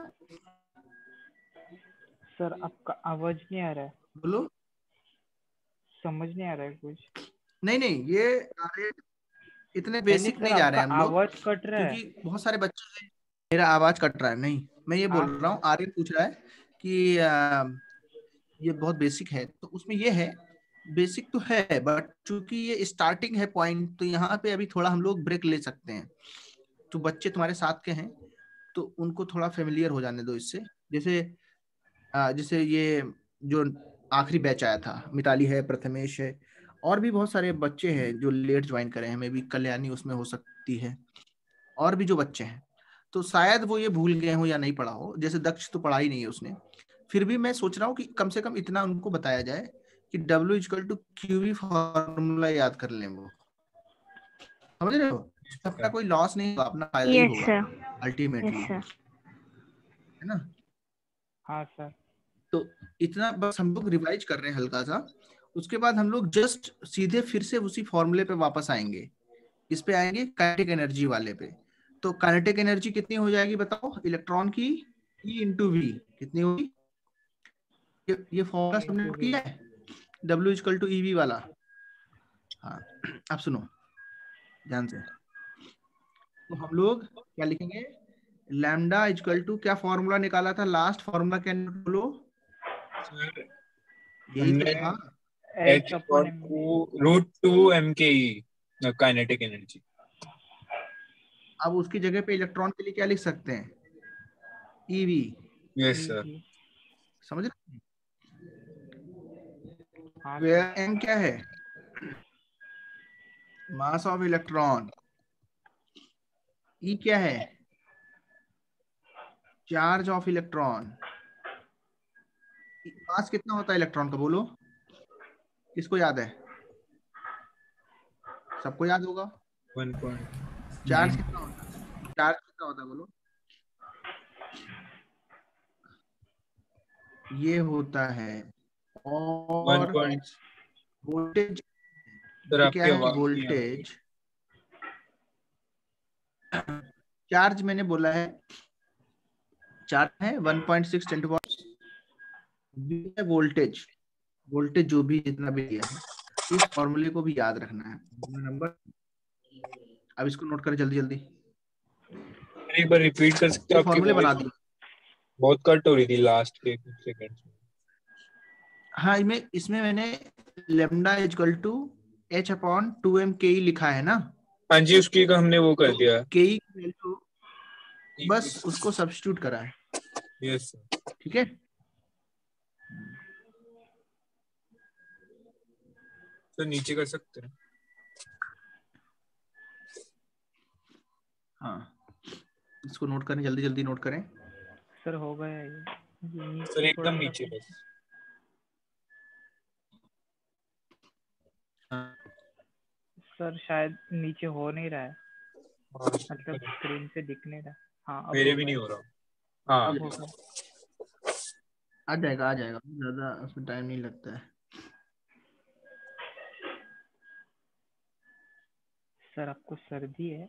सर आपका आवाज नहीं आ रहा है। बोलो। समझ नहीं आ रहा है कुछ। नहीं नहीं, ये इतने बेसिक नहीं जा रहे हैं हम लोग, आवाज कट रहा है क्योंकि बहुत सारे बच्चे हैं। मेरा आवाज कट रहा है? नहीं, मैं ये बोल रहा हूँ, आर्यन पूछ रहा है कि आ, ये बहुत बेसिक है, तो उसमें ये है, बेसिक तो है, बट चूंकि ये स्टार्टिंग है पॉइंट, तो यहाँ पे अभी थोड़ा हम लोग ब्रेक ले सकते हैं। तो बच्चे तुम्हारे साथ के हैं तो उनको थोड़ा फेमिलियर हो जाने दो इससे। जैसे आ, जैसे ये जो आखिरी बैच आया था, मिताली है, प्रथमेश है, और भी बहुत सारे बच्चे हैं जो लेट ज्वाइन करे हैं, मे बी कल्याणी उसमें हो सकती है, और भी जो बच्चे हैं, तो शायद वो ये भूल गए हो या नहीं पढ़ा हो। जैसे दक्ष तो पढ़ा ही नहीं है उसने, फिर भी मैं सोच रहा हूँ कि कम से कम इतना उनको बताया जाए कि W equal to Q V formula याद कर लें। वो समझ रहे हो? सबका कोई लॉस नहीं होगा, अपना फायदा ही होगा अल्टीमेटली, है ना? हाँ सर। तो इतना बस हम लोग रिवाइज कर रहे हैं हल्का सा, उसके बाद हम लोग जस्ट सीधे फिर से उसी फॉर्मूले पे वापस आएंगे। इस पे आएंगे काइनेटिक एनर्जी वाले पे। तो काइनेटिक एनर्जी कितनी हो जाएगी बताओ? इलेक्ट्रॉन की E इंटू वी कितनी होगी? ये, ये फॉर्मूला सबने नोट किया है, W equal to E V वाला। हाँ, अब सुनो ध्यान से। तो हम लोग क्या लिखेंगे? लैम्डा इक्वल टू, क्या फॉर्मूला निकाला था लास्ट? फॉर्मूला क्या बोलो? यही तो था, H equal to root two M K E kinetic energy. अब उसकी जगह पे इलेक्ट्रॉन के लिए क्या लिख सकते हैं? E V। Yes sir. समझ रहे? वेयर M क्या है? Mass of electron. E क्या है? Charge of electron. मास कितना होता है इलेक्ट्रॉन का बोलो? किसको याद है? सबको याद होगा। One point. चार्ज कितना होता है? चार्ज कितना होता है बोलो? ये होता है, और वोल्टेज क्या है? वोल्टेज चार्ज मैंने बोला है, चार्ज है one point six ten to voltage, voltage जो भी जितना भी दिया है, इस फॉर्मूले को भी याद रखना है। नंबर, अब इसको नोट करें जल्दी जल्दी। एक बार रिपीट कर सकते हो? आपकी फॉर्मूले बना वॉइस दिए। बहुत कट हो रही थी लास्ट के कुछ सेकंड्स में। हाँ, इसमें इसमें मैंने lambda equal to H upon two M K लिखा है ना। हाँ जी, उसकी का हमने वो कर तो दिया। के की वैल्यू बस उसको सब्स्टिट्यूट करा है। Yes sir. ठीक है, तो नीचे कर सकते हैं। हाँ, इसको नोट करें, जल्दी जल्दी नोट करें। सर हो गया ये सर एकदम नीचे बस। हाँ, सर शायद नीचे हो नहीं रहा है, हाँ, मतलब स्क्रीन पे दिख नहीं रहा। हाँ अब मेरे हो भी गया। नहीं हो रहा। हाँ अब हो गया। आ जाएगा आ जाएगा, ज्यादा उसमें टाइम नहीं लगता है। सर आपको सर्दी है?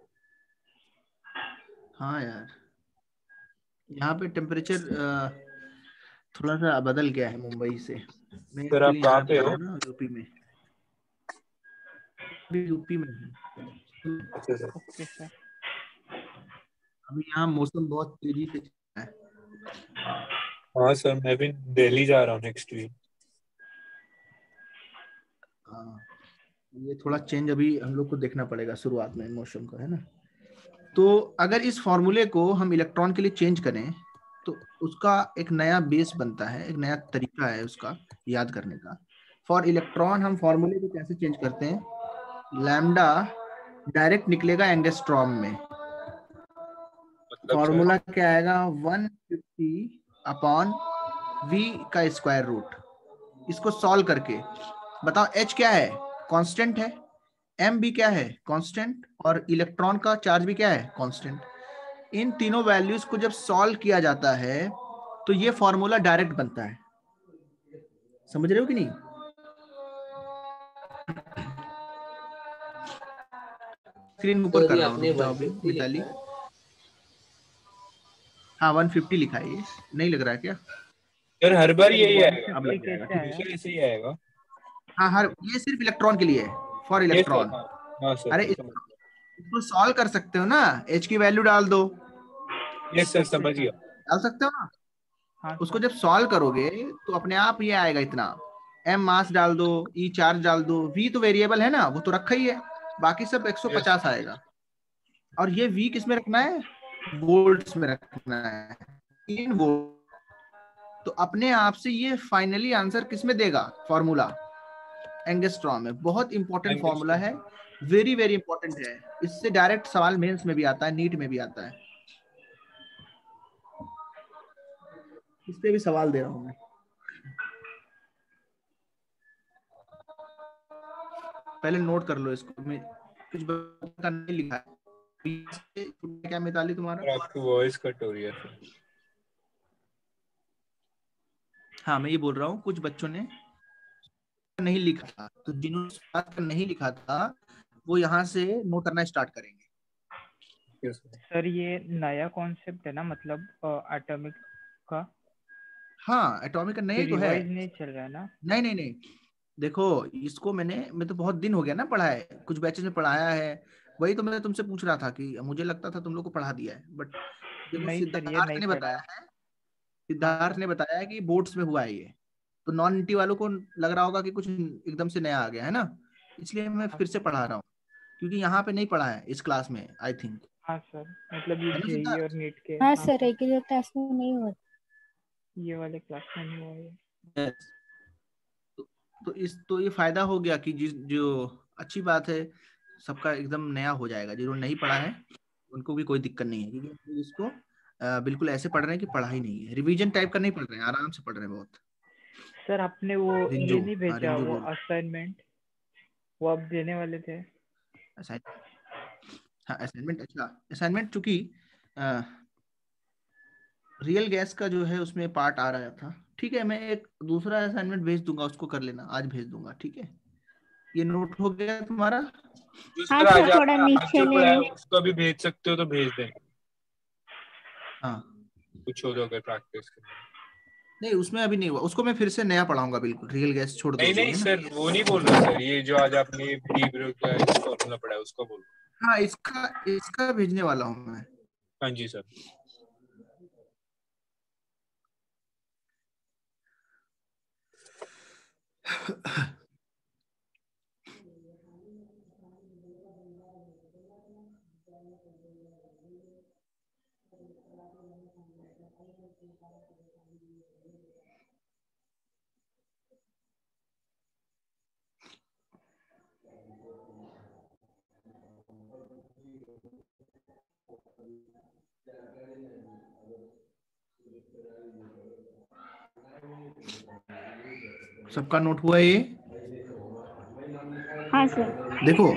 हाँ यार, यहाँ पे टेम्परेचर थोड़ा सा बदल गया है मुंबई से। मैं सर आप एक्चुअली कहाँ यहाँ पे पे हो? हूँ ना, यूपी में। अभी यूपी में हूँ। अच्छा सर। Okay sir. अभी यहाँ मौसम बहुत तेजी से चल रहा है। हाँ सर, मैं भी दिल्ली जा रहा हूँ नेक्स्ट वीक। हाँ, ये थोड़ा चेंज अभी हम लोग को देखना पड़ेगा शुरुआत में मौसम का, है ना। तो अगर इस फॉर्मूले को हम इलेक्ट्रॉन के लिए चेंज करें तो उसका एक नया बेस बनता है, एक नया तरीका है उसका याद करने का। फॉर इलेक्ट्रॉन हम फॉर्मूले को कैसे चेंज करते हैं? लैम्डा डायरेक्ट निकलेगा एंगस्ट्रॉम में। मतलब फॉर्मूला क्या आएगा? वन फिफ्टी अपॉन वी का स्क्वायर रूट। इसको सॉल्व करके बताओ एच क्या है? कांस्टेंट है। एम भी क्या है? कांस्टेंट। और इलेक्ट्रॉन का चार्ज भी क्या है? कांस्टेंट। इन तीनों वैल्यूज को जब सॉल्व किया जाता है तो ये फॉर्मूला डायरेक्ट बनता है। समझ रहे हो कि नहीं? स्क्रीन ऊपर सर कर ये रहा हूँ, आपने रुक जाओ अभी वन फिफ्टी लिखा मिताली। है? हाँ वन फिफ्टी लिखा है, ये नहीं लग रहा है क्या? सर हर बार सर यही वन आएगा? अब फिफ्टी लग जाएगा। कैसे आया? हमेशा ऐसे ही आएगा? हाँ, हर ये सिर्फ इलेक्ट्रॉन के लिए है, फॉर यस सर। इलेक्ट्रॉन। हाँ हाँ सर। अरे इस- इसको सॉल्व कर सकते हो ना, एच की वैल्यू डाल दो। यस सर, समझ गया। डाल सकते हो ना। हाँ उसको सर। जब सॉल्व करोगे तो अपने आप ये आएगा इतना। एम मास डाल दो, ई चार्ज डाल दो, वी तो वेरिएबल है ना, वो तो रखा ही है, बाकी सब एक सौ पचास आएगा। और ये वी किस में रखना है? वोल्ट्स में रखना है, इन वोल्ट। तो अपने आप से ये फाइनली आंसर किस में देगा? फॉर्मूला एंगस्ट्रॉम में। बहुत इंपॉर्टेंट फॉर्मूला है, वेरी वेरी इंपॉर्टेंट है। इससे डायरेक्ट सवाल मेंस में भी आता है, नीट में भी आता है। इस पे भी सवाल दे रहा हूं मैं। पहले नोट कर लो इसको। मैं कुछ बच्चों का नहीं लिखा है। क्या मिताली तुम्हारा? सर आपकी वॉइस कट हो रही है सर। हाँ, मैं ये बोल रहा हूँ कुछ बच्चों ने नहीं लिखा था, तो जिन्होंने नहीं लिखा था वो यहाँ से नोट करना स्टार्ट करेंगे। Yes sir. सर ये नया कॉन्सेप्ट है ना, मतलब एटॉमिक का? हाँ, एटॉमिक का नहीं तो है। रिवाइज नहीं चल रहा है ना? नहीं नहीं नहीं, देखो इसको मैंने मैं तो बहुत दिन हो गया ना पढ़ा है, कुछ बैचेस में पढ़ाया है। वही तो मैं तुमसे पूछ रहा था कि मुझे लगता था तुम लोग को पढ़ा दिया है, बट देखो नहीं सर, ये सिद्धार्थ नहीं ने पढ़ा बताया है। है। हाँ सिद्धार्थ सर। ने बताया है कि बोर्ड्स में हुआ है ये। तो नॉन इंटी वालों को लग रहा होगा कि कुछ एकदम से नया आ गया है ना, इसलिए मैं हाँ फिर से सर। पढ़ा रहा हूँ, क्योंकि यहाँ पे नहीं पढ़ा है इस क्लास में आई थिंक। हाँ सर, मतलब ये है ना जेई और सिद्धार्थ? नीट के। हाँ हाँ सर, सर, रेगुलर क्लास में नहीं होता। ये वाले क्लास में नहीं हुआ ये। Yes. तो, तो इस तो ये फायदा हो गया कि जिस जो अच्छी बात है, सबका एकदम नया हो जाएगा। जिन्होंने नहीं पढ़ा है उनको भी कोई दिक्कत नहीं है, क्योंकि हम लोग इसको अ, बिल्कुल ऐसे पढ़ रहे हैं कि पढ़ा ही नहीं है, रिवीजन टाइप का नहीं पढ़ रहे हैं, आराम से पढ़ रहे हैं बहुत। सर आपने वो रिंजू, ये नहीं हाँ भेजा, रिंजू वो बोल। असाइनमेंट वो आप देने वाले थे? असाइनमेंट, हाँ असाइनमेंट। अच्छा, असाइनमेंट चूंकि रियल गैस का जो है उसमें पार्ट आ रहा था, ठीक है, मैं एक दूसरा असाइनमेंट भेज दूंगा, उसको कर लेना, आज भेज दूंगा, ठीक है। ये नोट हो गया तुम्हारा? जो हाँ सर आज सर, थोड़ा आपने आज नीचे जो में पढ़ाया है। उसका भी भेज सकते हो तो भेज देना, हाँ, कुछ हो तो अगर प्रैक्टिस करना। नहीं उसमें अभी नहीं हुआ, उसको मैं फिर से नया पढ़ाऊंगा बिल्कुल। रियल गैस छोड़ दो नहीं अभी, नहीं है ना। सर, वो नहीं बोल रहा सर, ये जो आज आपने डी ब्रोग का फॉर्मूला पढ़ा है उसको बोल रहा हाँ इसका इसका भेजने वाला हूँ मैं। हूँ। हाँ जी सर। सबका नोट हुआ ये? हाँ सर। देखो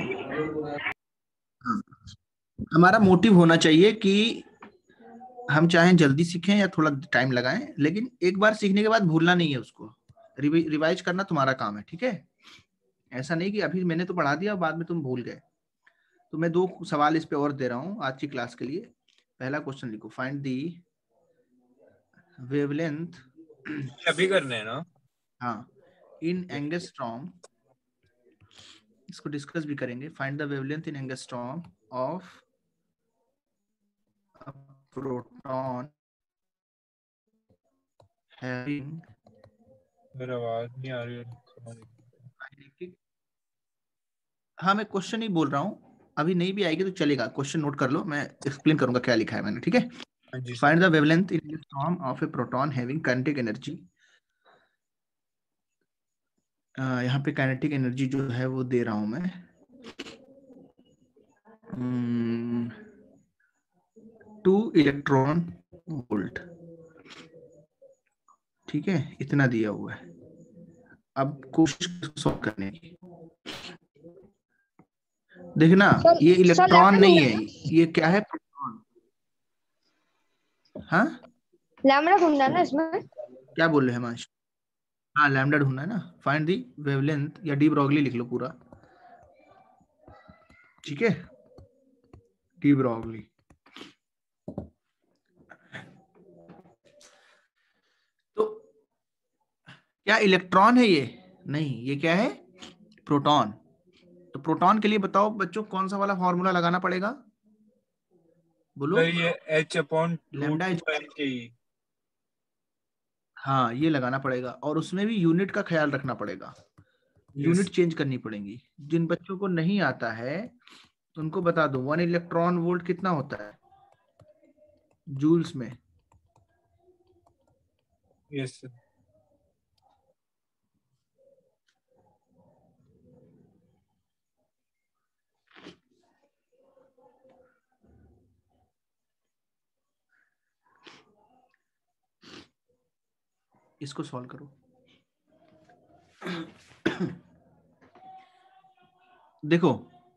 हमारा मोटिव होना चाहिए कि हम चाहें जल्दी सीखें या थोड़ा टाइम लगाएं, लेकिन एक बार सीखने के बाद भूलना नहीं है उसको। रिवाइज करना तुम्हारा काम है, ठीक है। ऐसा नहीं कि अभी मैंने तो पढ़ा दिया बाद में तुम भूल गए। तो मैं दो सवाल इस पे और दे रहा हूं आज की क्लास के लिए। पहला क्वेश्चन लिखो, फाइंड दी वेवलेंथ। अभी करना है ना? हाँ, इन एंगस्ट्रॉम, इसको डिस्कस भी करेंगे। Find the wavelength in angstrom of a proton having. मेरा आवाज नहीं आ रही है। हाँ मैं क्वेश्चन ही बोल रहा हूँ, अभी नहीं भी आएगी तो चलेगा। क्वेश्चन नोट कर लो, मैं एक्सप्लेन करूंगा क्या लिखा है मैंने, ठीक है। हाँ जी sir. Find the wavelength in angstrom of a proton having kinetic energy. यहाँ पे काइनेटिक एनर्जी जो है वो दे रहा हूं मैं, टू इलेक्ट्रॉन वोल्ट, ठीक है, इतना दिया हुआ है। अब कोशिश सॉल्व करने की। देखना सर- ये सर इलेक्ट्रॉन लैम्डा नहीं ढूंढना है, है ये क्या है, प्रोटॉन। हाँ लैम्डा ढूंढना है ना इसमें। क्या बोल रहे हैं हिमांशु? हाँ लैम्डा ढूंढना है ना। फाइंड दी वेवलेंथ, या डी ब्रॉगली लिख लो पूरा, ठीक है, डी ब्रॉगली। तो क्या इलेक्ट्रॉन है ये? नहीं, ये क्या है, प्रोटॉन। तो प्रोटॉन के लिए बताओ बच्चों कौन सा वाला फॉर्मूला लगाना पड़ेगा, बोलो। सर ये H upon root lambda, two M K E. हाँ ये लगाना पड़ेगा, और उसमें भी यूनिट का ख्याल रखना पड़ेगा, यूनिट चेंज करनी पड़ेगी। जिन बच्चों को नहीं आता है उनको बता दो, वन इलेक्ट्रॉन वोल्ट कितना होता है जूल्स में? Yes sir. इसको सॉल्व करो। देखो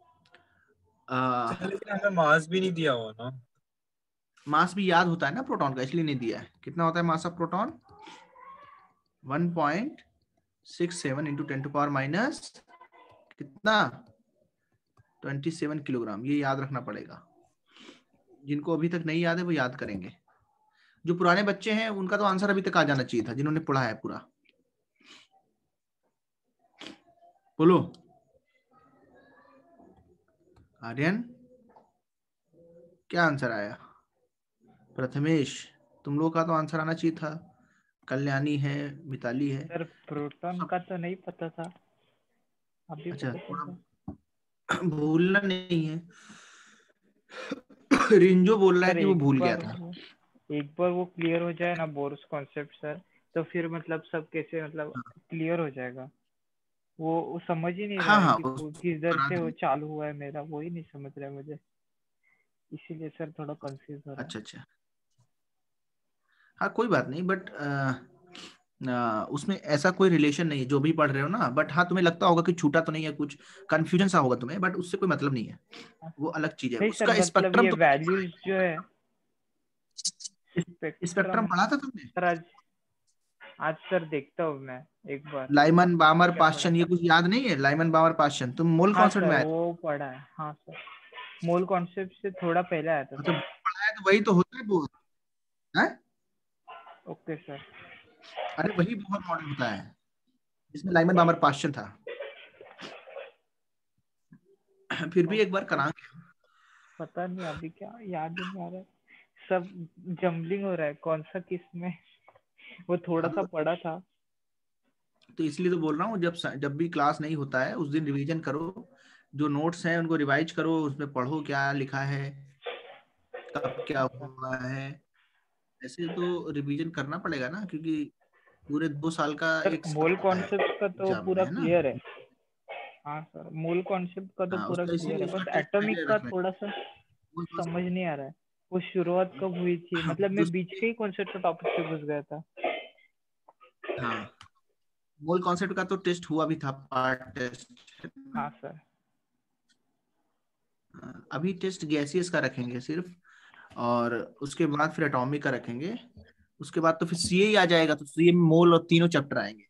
आ, लेकिन हमें मास भी नहीं दिया हुआ ना। मास भी याद होता है ना प्रोटॉन का, इसलिए नहीं दिया है। कितना होता है mass of proton? One point six seven into ten to power minus कितना, ट्वेंटी सेवन किलोग्राम। ये याद रखना पड़ेगा। जिनको अभी तक नहीं याद है वो याद करेंगे। जो पुराने बच्चे हैं उनका तो आंसर अभी तक आ जाना चाहिए था, जिन्होंने पढ़ा है पूरा। बोलो आर्यन, क्या आंसर आया? प्रथमेश, तुम लोगों का तो आंसर आना चाहिए था। कल्याणी है, मिताली है। सर प्रोटॉन का तो नहीं पता था, अभी अच्छा, पता चला। भूलना नहीं है। रिंजो बोल रहा है सर कि वो एक भूल गया बार था। एक बार वो क्लियर हो जाए ना बोर्स कॉन्सेप्ट सर, तो फिर मतलब सब कैसे मतलब क्लियर हो जाएगा। वो, वो समझ ही नहीं रहा हाँ है हाँ कि उस- किधर करा से वो दूँ। चालू हुआ है मेरा, वो ही नहीं समझ रहा है मुझे, इसीलिए सर थोड़ा कंफ्यूज हो रहा है। अच्छा अच्छा, हाँ कोई बात नहीं, बट उसमें ऐसा कोई रिलेशन नहीं है जो भी पढ़ रहे हो ना। बट हाँ तुम्हें लगता होगा कि छूटा तो नहीं है कुछ, कंफ्यूजन सा होगा तुम्हें, बट उससे कोई मतलब नहीं है, वो अलग चीज है। नहीं सर, उसका मतलब स्पेक्ट्रम ये तो वैल्यूज जो है, स्पेक्ट्रम स्पेक्ट्रम पढ़ा था तुमने? सर आज आज सर देखता हूँ मैं एक बार। लाइमन बामर क्या पढ़ा पाश्चन, ये था? कुछ याद नहीं है? लाइमन बामर पाश्चन तुम मोल हाँ कॉन्सेप्ट सर में आए वो पढ़ा है, हाँ सर मोल कॉन्सेप्ट से थोड़ा पहले आया था थे? तो सर। पढ़ा है तो वही तो होता है वो, है? Okay sir. अरे वही बहुत मॉडल होता है जिसमें लाइमन बामर पास्चन था। फिर भी एक बार करांगे। पता नहीं अभी क्या याद ही नहीं आ रहा है, सब जम्बलिंग हो रहा है कौन सा किस में। वो थोड़ा सा पढ़ा था तो इसलिए तो बोल रहा हूँ, जब जब भी क्लास नहीं होता है उस दिन रिवीजन करो, जो नोट्स हैं उनको रिवाइज करो, उसमें पढ़ो क्या लिखा है, कब क्या हुआ है। ऐसे तो रिवीजन करना पड़ेगा ना, क्योंकि पूरे दो साल का सर। एक मूल सप्ताह है कॉन्सेप्ट का तो एग्जाम में, पूरा है ना। क्लियर है। हाँ सर, मूल कॉन्सेप्ट का तो हाँ, पूरा उसका क्लियर इसीलिए है, उसका बस टेस्ट एटॉमिक पहले का रख थोड़ा सा लेंगे। समझ नहीं आ रहा है। वो शुरुआत कब हुई थी, मतलब मैं बीच के ही कॉन्सेप्ट टॉपिक से घुस गया था। हाँ, मूल कॉन्सेप्ट का तो टेस्ट हुआ भी था, पार्ट टेस्ट। हाँ सर। अभी टेस्ट गैसियस का रखेंगे सिर्फ, और उसके बाद फिर एटॉमिक का रखेंगे। उसके बाद तो फिर सीए आ जाएगा, तो सीए में मोल और तीनों चैप्टर आएंगे।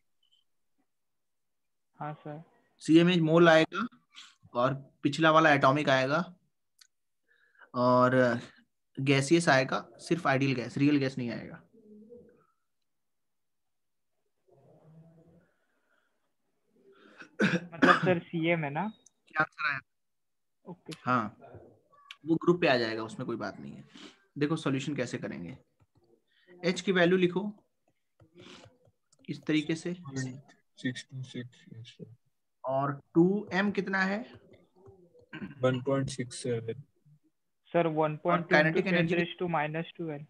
हाँ सर। सीए में मोल आएगा, और पिछला वाला एटॉमिक आएगा, और गैसियस आएगा, सिर्फ आइडियल गैस, रियल गैस नहीं आएगा। मतलब सर सीए में ना। क्या आंसर आया? ओके। हाँ, वो ग्रुप पे आ जाएगा, उसमें कोई बात नहीं है। देखो सॉल्यूशन कैसे करेंगे। एच की वैल्यू लिखो इस तरीके से, सिक्स टू सिक्स, और टू एम कितना है? One point six seven. Sir one point two into kinetic ten energy raise to minus twelve.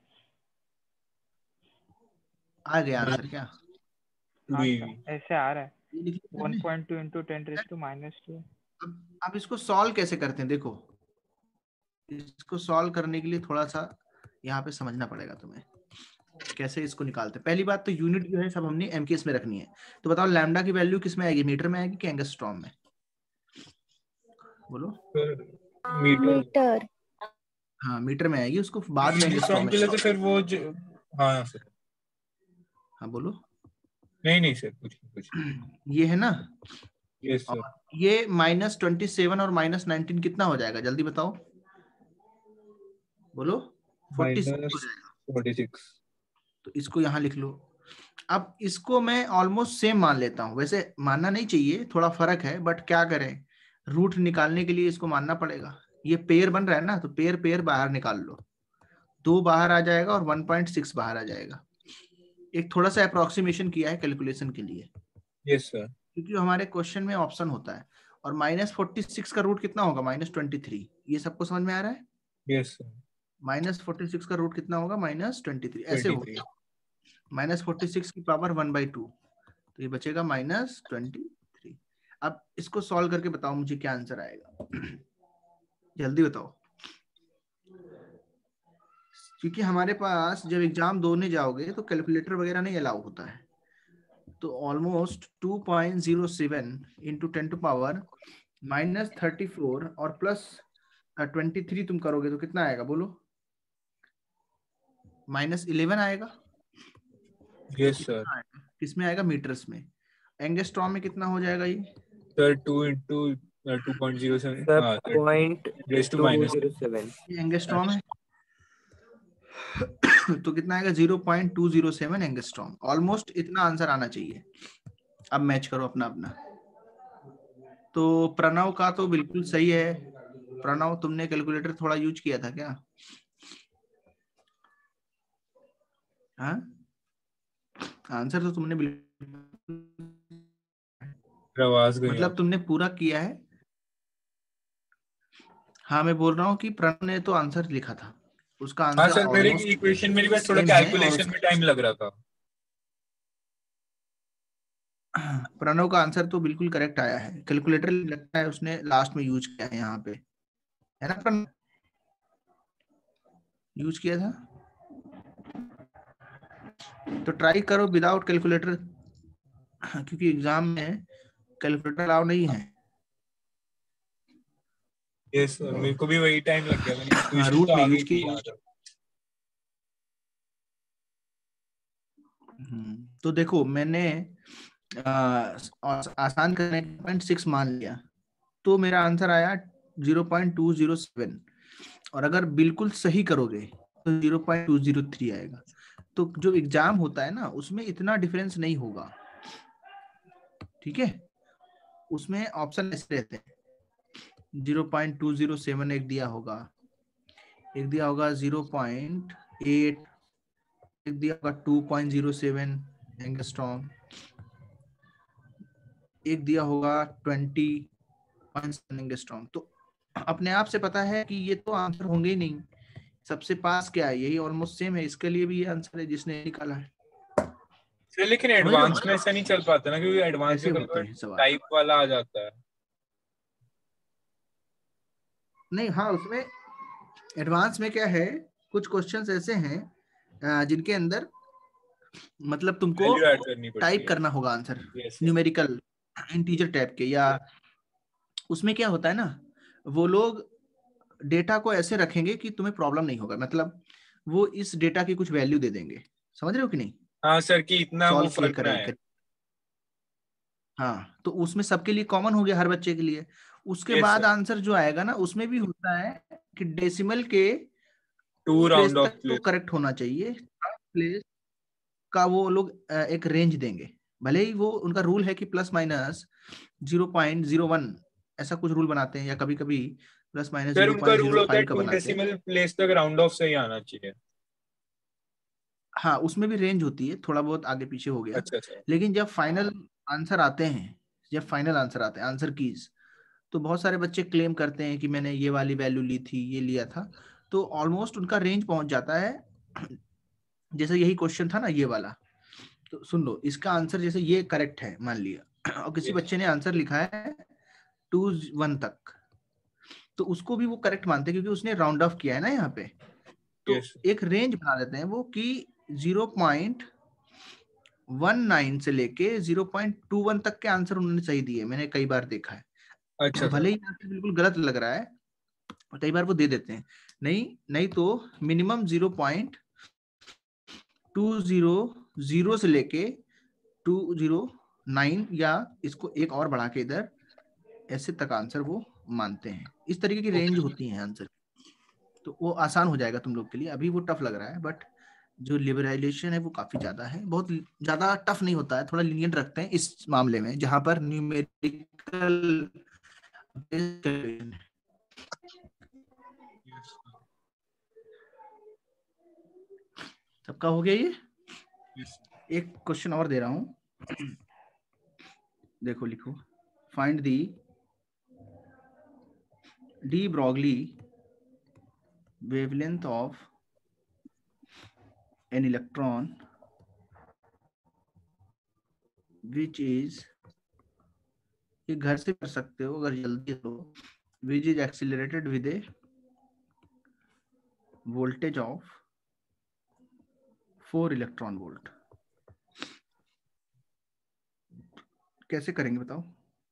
आ गया आंसर क्या? हाँ सर, ऐसे आ रहा है ये लिख लिया वन हमने। Point two into ten raise to minus twelve. अब अब इसको सॉल्व कैसे करते हैं, देखो इसको सॉल्व करने के लिए थोड़ा सा यहाँ पे समझना पड़ेगा तुम्हें, कैसे इसको निकालते हैं। पहली बात तो यूनिट जो है सब हमने एमकेएस में रखनी है। तो बताओ लैम्डा की वैल्यू किस में आएगी, मीटर में आएगी कि एंगस्ट्रॉम में? बोलो। मीटर। हाँ, मीटर में आएगी, उसको बाद में एंगस्ट्रॉम एंगस्ट्रॉम के लिए तो में। फिर वो जो, हाँ सर। हाँ बोलो। नहीं नहीं सर, कुछ कुछ ये है ना, यस सर। और ये माइनस ट्वेंटी सेवन और माइनस नाइनटीन कितना हो जाएगा, जल्दी बताओ, बोलो। फोर्टी सिक्स हो माइनस जाएगा। Forty six. तो इसको यहाँ लिख लो। अब इसको मैं ऑलमोस्ट सेम मान लेता हूँ, वैसे मानना नहीं चाहिए, थोड़ा फर्क है, बट क्या करें, रूट निकालने के लिए इसको मानना पड़ेगा। ये पेयर बन रहा है ना, तो पेयर पेयर बाहर निकाल लो, दो बाहर आ जाएगा और वन पॉइंट सिक्स बाहर आ जाएगा। एक थोड़ा सा अप्रोक्सीमेशन किया है कैलकुलेशन के लिए, यस सर। क्योंकि हमारे क्वेश्चन में ऑप्शन होता है। और माइनस फोर्टी सिक्स का रूट कितना होगा, माइनस ट्वेंटी थ्री। ये सबको समझ में आ रहा है? Yes sir. Minus forty six का रूट कितना होगा, माइनस ट्वेंटी थ्री। ऐसे ट्वेंटी होगा, थ्री। माइनस फोर्टी सिक्स की पावर वन बाई टू, तो ये बचेगा माइनस ट्वेंटी थ्री। अब इसको सॉल्व करके बताओ मुझे क्या आंसर आएगा, जल्दी बताओ। क्योंकि हमारे पास जब एग्जाम दोने जाओगे तो कैलकुलेटर वगैरह नहीं अलाउ होता है। तो almost two point zero seven into ten to power minus thirty four और प्लस ट्वेंटी थ्री तुम करोगे तो कितना आएगा, बोलो? माइनस इलेवन आएगा। Yes sir. किसमें आएगा, मीटर्स में। एंगस्ट्रॉम में कितना हो जाएगा ये? Sir two into two point zero seven, sir point raise to two minus zero seven. ये एंगस्ट्रॉम है। तो कितना आएगा, zero point two zero seven angstrom. Almost इतना आंसर आना चाहिए। अब मैच करो अपना अपना। तो प्रणव का तो बिल्कुल सही है। प्रणव, तुमने कैलकुलेटर थोड़ा यूज किया था क्या? हाँ, आंसर तो तुमने बिल्कुल, आवाज गई मतलब तुमने पूरा किया है। हाँ, मैं बोल रहा हूँ कि प्रणव ने तो आंसर लिखा था, उसका हाँ आंसर सर, मेरे ऑलमोस्ट इक्वेशन मेरे पास थोड़ा सेम है। और कैलकुलेशन में टाइम लग रहा था। प्रणव का आंसर तो बिल्कुल करेक्ट आया है। कैलकुलेटर लगता है उसने लास्ट में यूज किया है, यहाँ पे है ना प्रणव, यूज किया था। तो ट्राई करो विदाउट कैलकुलेटर, क्योंकि एग्जाम में कैलकुलेटर अलाउ नहीं है। यस सर, मेरे को भी वही टाइम लग गया, मैंने इक्वेशन रूट तो में आ गई यूज थी किया। याद। तो देखो मैंने आ, आसान करने पॉइंट सिक्स मान लिया, तो मेरा आंसर आया zero point two zero seven. और अगर बिल्कुल सही करोगे तो zero point two zero three आएगा। तो जो एग्जाम होता है ना उसमें इतना डिफरेंस नहीं होगा, ठीक है। उसमें ऑप्शन ऐसे रहते हैं, zero point two zero seven एक दिया होगा, एक दिया होगा जीरो पॉइंट एट, एक दिया होगा two point zero seven angstrom, एक दिया होगा ट्वेंटी पॉइंट सेवन एंगस्ट्रॉम। तो अपने आप से पता है कि ये तो आंसर होंगे ही नहीं, सबसे पास क्या है, यही ऑलमोस्ट सेम है, इसके लिए भी ये आंसर है जिसने निकाला है। सर लेकिन समझ रहे हो? एडवांस में ऐसा नहीं चल पाता ना, क्योंकि एडवांस ऐसे में होते हैं सवाल। टाइप वाला आ जाता है। नहीं, हाँ उसमें एडवांस में क्या है, कुछ क्वेश्चंस ऐसे हैं अ, जिनके अंदर मतलब तुमको वैल्यू ऐड करनी पड़ती टाइप है। करना होगा answer, Yes, sir. Numerical integer type के, या उसमें क्या होता है ना, वो लोग डेटा को ऐसे रखेंगे कि तुम्हें प्रॉब्लम नहीं होगा, मतलब वो इस डेटा की कुछ वैल्यू दे देंगे, समझ रहे हो कि नहीं, हाँ सर, कि इतना वो सॉल्व किए फर्क ना करे है। करे। हाँ, तो उसमें सबके लिए कॉमन हो गया, हर बच्चे के लिए। उसके Yes, बाद sir. आंसर जो आएगा ना उसमें भी होता है कि डेसिमल के टू प्लेस राउंड ऑफ तक तो प्लेस। करेक्ट होना चाहिए, प्लेस का वो लोग अ, एक रेंज देंगे, भले ही वो उनका रूल है कि plus minus zero point zero one ऐसा कुछ रूल बनाते हैं, या कभी कभी प्लस माइनस सर जीरो उनका पॉइंट रूल जीरो होता है फाइव का टू बनाते हैं। डेसिमल प्लेस तक राउंड ऑफ सही आना चाहिए। हाँ, उसमें भी रेंज होती है, थोड़ा बहुत आगे पीछे हो गया। अच्छा अच्छा। लेकिन जब फाइनल आंसर आते हैं, जब फाइनल आंसर आते हैं, आंसर कीज, तो बहुत सारे बच्चे क्लेम करते हैं कि मैंने ये वाली वैल्यू ली थी, ये लिया था, तो ऑलमोस्ट उनका रेंज पहुंच जाता है। जैसे यही क्वेश्चन था ना ये वाला, तो सुन लो, इसका आंसर जैसे ये करेक्ट है मान लिया, और किसी Yes. बच्चे ने आंसर लिखा है टू वन तक, तो उसको भी वो करेक्ट मानते हैं, क्योंकि उसने राउंड ऑफ किया है ना यहाँ पे। तो Yes. एक रेंज बना देते हैं वो कि जीरो पॉइंट वन नाइन से लेके जीरो पॉइंट टू वन तक के आंसर उन्होंने सही दिए, मैंने कई बार देखा है। अच्छा भले ही आंसर बिल्कुल गलत लग रहा है, कई बार वो दे देते हैं, नहीं नहीं तो minimum zero point two zero zero से लेके टू जीरो नाइन, या इसको एक और बढ़ा के इधर ऐसे तक आंसर वो मानते हैं। इस तरीके की रेंज होती है आंसर, तो वो आसान हो जाएगा तुम लोग के लिए। अभी वो टफ लग रहा है, बट जो लिबरलाइजेशन है वो काफी ज्यादा है, बहुत ज्यादा टफ नहीं होता है, थोड़ा लीनियंट रखते हैं इस मामले में, जहां पर न्यूमेरिकल सबका हो गया। ये Yes. एक क्वेश्चन और दे रहा हूं, देखो लिखो, find the de Broglie wavelength of an electron which is, ये घर से कर सकते हो अगर जल्दी हो, which is accelerated with a voltage of four electron volt. कैसे करेंगे बताओ?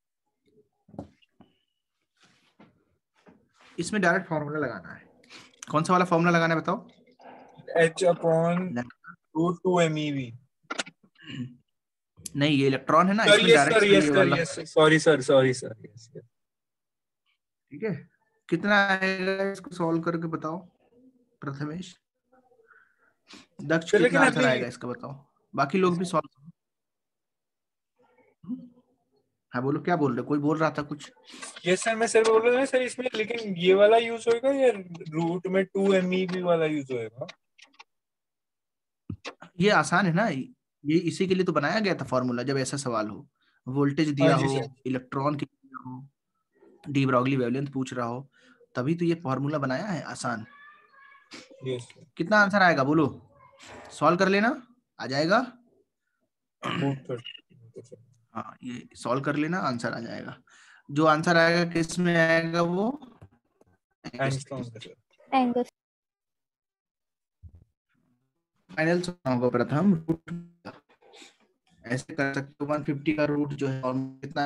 इसमें डायरेक्ट फॉर्मूला लगाना है। कौन सा वाला फॉर्मूला लगाना है बताओ? H upon two two M E V. नहीं, ये इलेक्ट्रॉन है ना, सर इसमें यस सर डायरेक्ट यस ये सर वाला, yes sorry sir sorry sir yes. ठीक है। कितना आएगा इसको सॉल्व करके बताओ प्रथमेश? दक्ष लेकिन कितना आंसर अभी आएगा इसका बताओ, बाकी लोग भी सॉल्व करो। हाँ बोलो, क्या बोल रहे हो? कोई बोल रहा था कुछ? यस सर, मैं सर बोल रहा था सर इसमें, लेकिन ये वाला यूज होएगा या रूट में टू एम ई वी वाला यूज होएगा? ये आसान है ना, ये इसी के लिए तो बनाया गया था फॉर्मूला, जब ऐसा सवाल हो, वोल्टेज दिया हाँ जी हो, सर। इलेक्ट्रॉन की हो, डी ब्रॉगली वेवलेंथ पूछ रहा हो, तभी तो ये फॉर्मूला बनाया है आसान। Yes sir. कितना आंसर आएगा बोलो, सॉल्व कर लेना, आ जाएगा। हाँ, ये सॉल्व कर लेना, आंसर आ जाएगा। जो आंसर आएगा किस में आएगा? वो एंगस्ट्रॉम। फाइनल होगा प्रथम रूट, ऐसे कर सकते हो। वन फिफ्टी का रूट जो है कितना,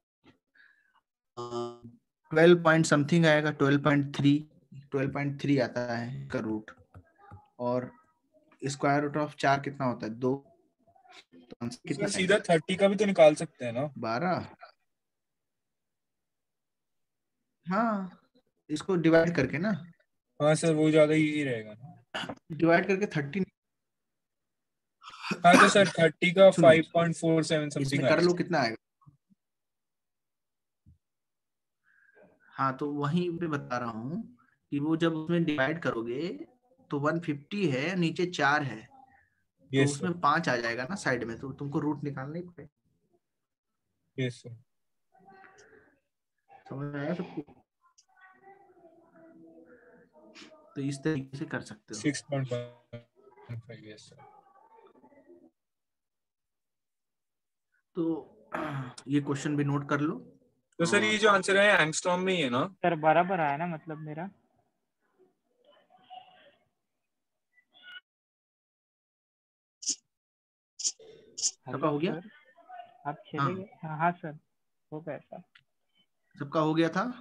ट्वेल्व पॉइंट समथिंग आएगा, twelve point three, twelve point three आता है का रूट, और स्क्वायर रूट ऑफ चार कितना होता है? दो। तो कितना सीधा थर्टी का भी तो निकाल सकते हैं ना? बारह। हाँ, इसको डिवाइड करके ना। हाँ सर, वो ज्यादा इजी रहेगा ना, डिवाइड करके थर्टी। हाँ तो सर थर्टी का सुनो, फाइव पॉइंट फोर सेवन इसमें समथिंग कर लो आएगा। कितना आएगा। हाँ तो वहीं पे बता रहा हूँ कि वो जब उसमें डिवाइड करोगे तो वन फिफ्टी है, नीचे चार है, तो यस सर, उसमें पांच आ जाएगा ना साइड में, तो तुमको रूट निकालना ही पड़ेगा। Yes sir. समझ में आया सबको? तो इस तरीके से कर सकते हो। Six point one five yes sir. तो ये क्वेश्चन भी नोट कर लो। तो सर ये जो आंसर है एंगस्ट्रॉम में ही है ना? सर बराबर आया ना मतलब मेरा? सबका हो गया? सर आप चले हाँ। गए? हाँ हाँ सर हो गया सर। सबका हो गया था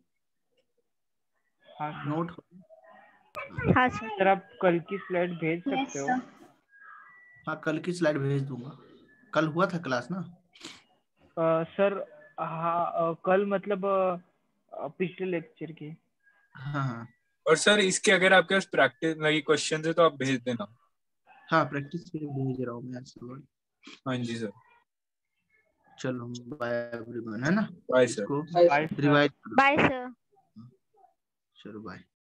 हाँ सर। नोट? हाँ सर। सर आप कल की स्लाइड भेज यस सकते हो? सर। हाँ कल की स्लाइड भेज दूंगा। कल हुआ था क्लास ना? अ, सर हाँ अ, कल मतलब अ, पिछले लेक्चर की। हाँ हाँ और सर इसके अगर आपके पास प्रैक्टिस नहीं क्वेश्चन है तो आप भेज देना। हाँ प्रैक्टिस के लिए भेज रहा हूँ मैं आज सुबह। हाँ जी सर। चलो बाय एवरीवन, है ना? Bye sir. इसको bye sir. Revise bye sir. चलो बाय।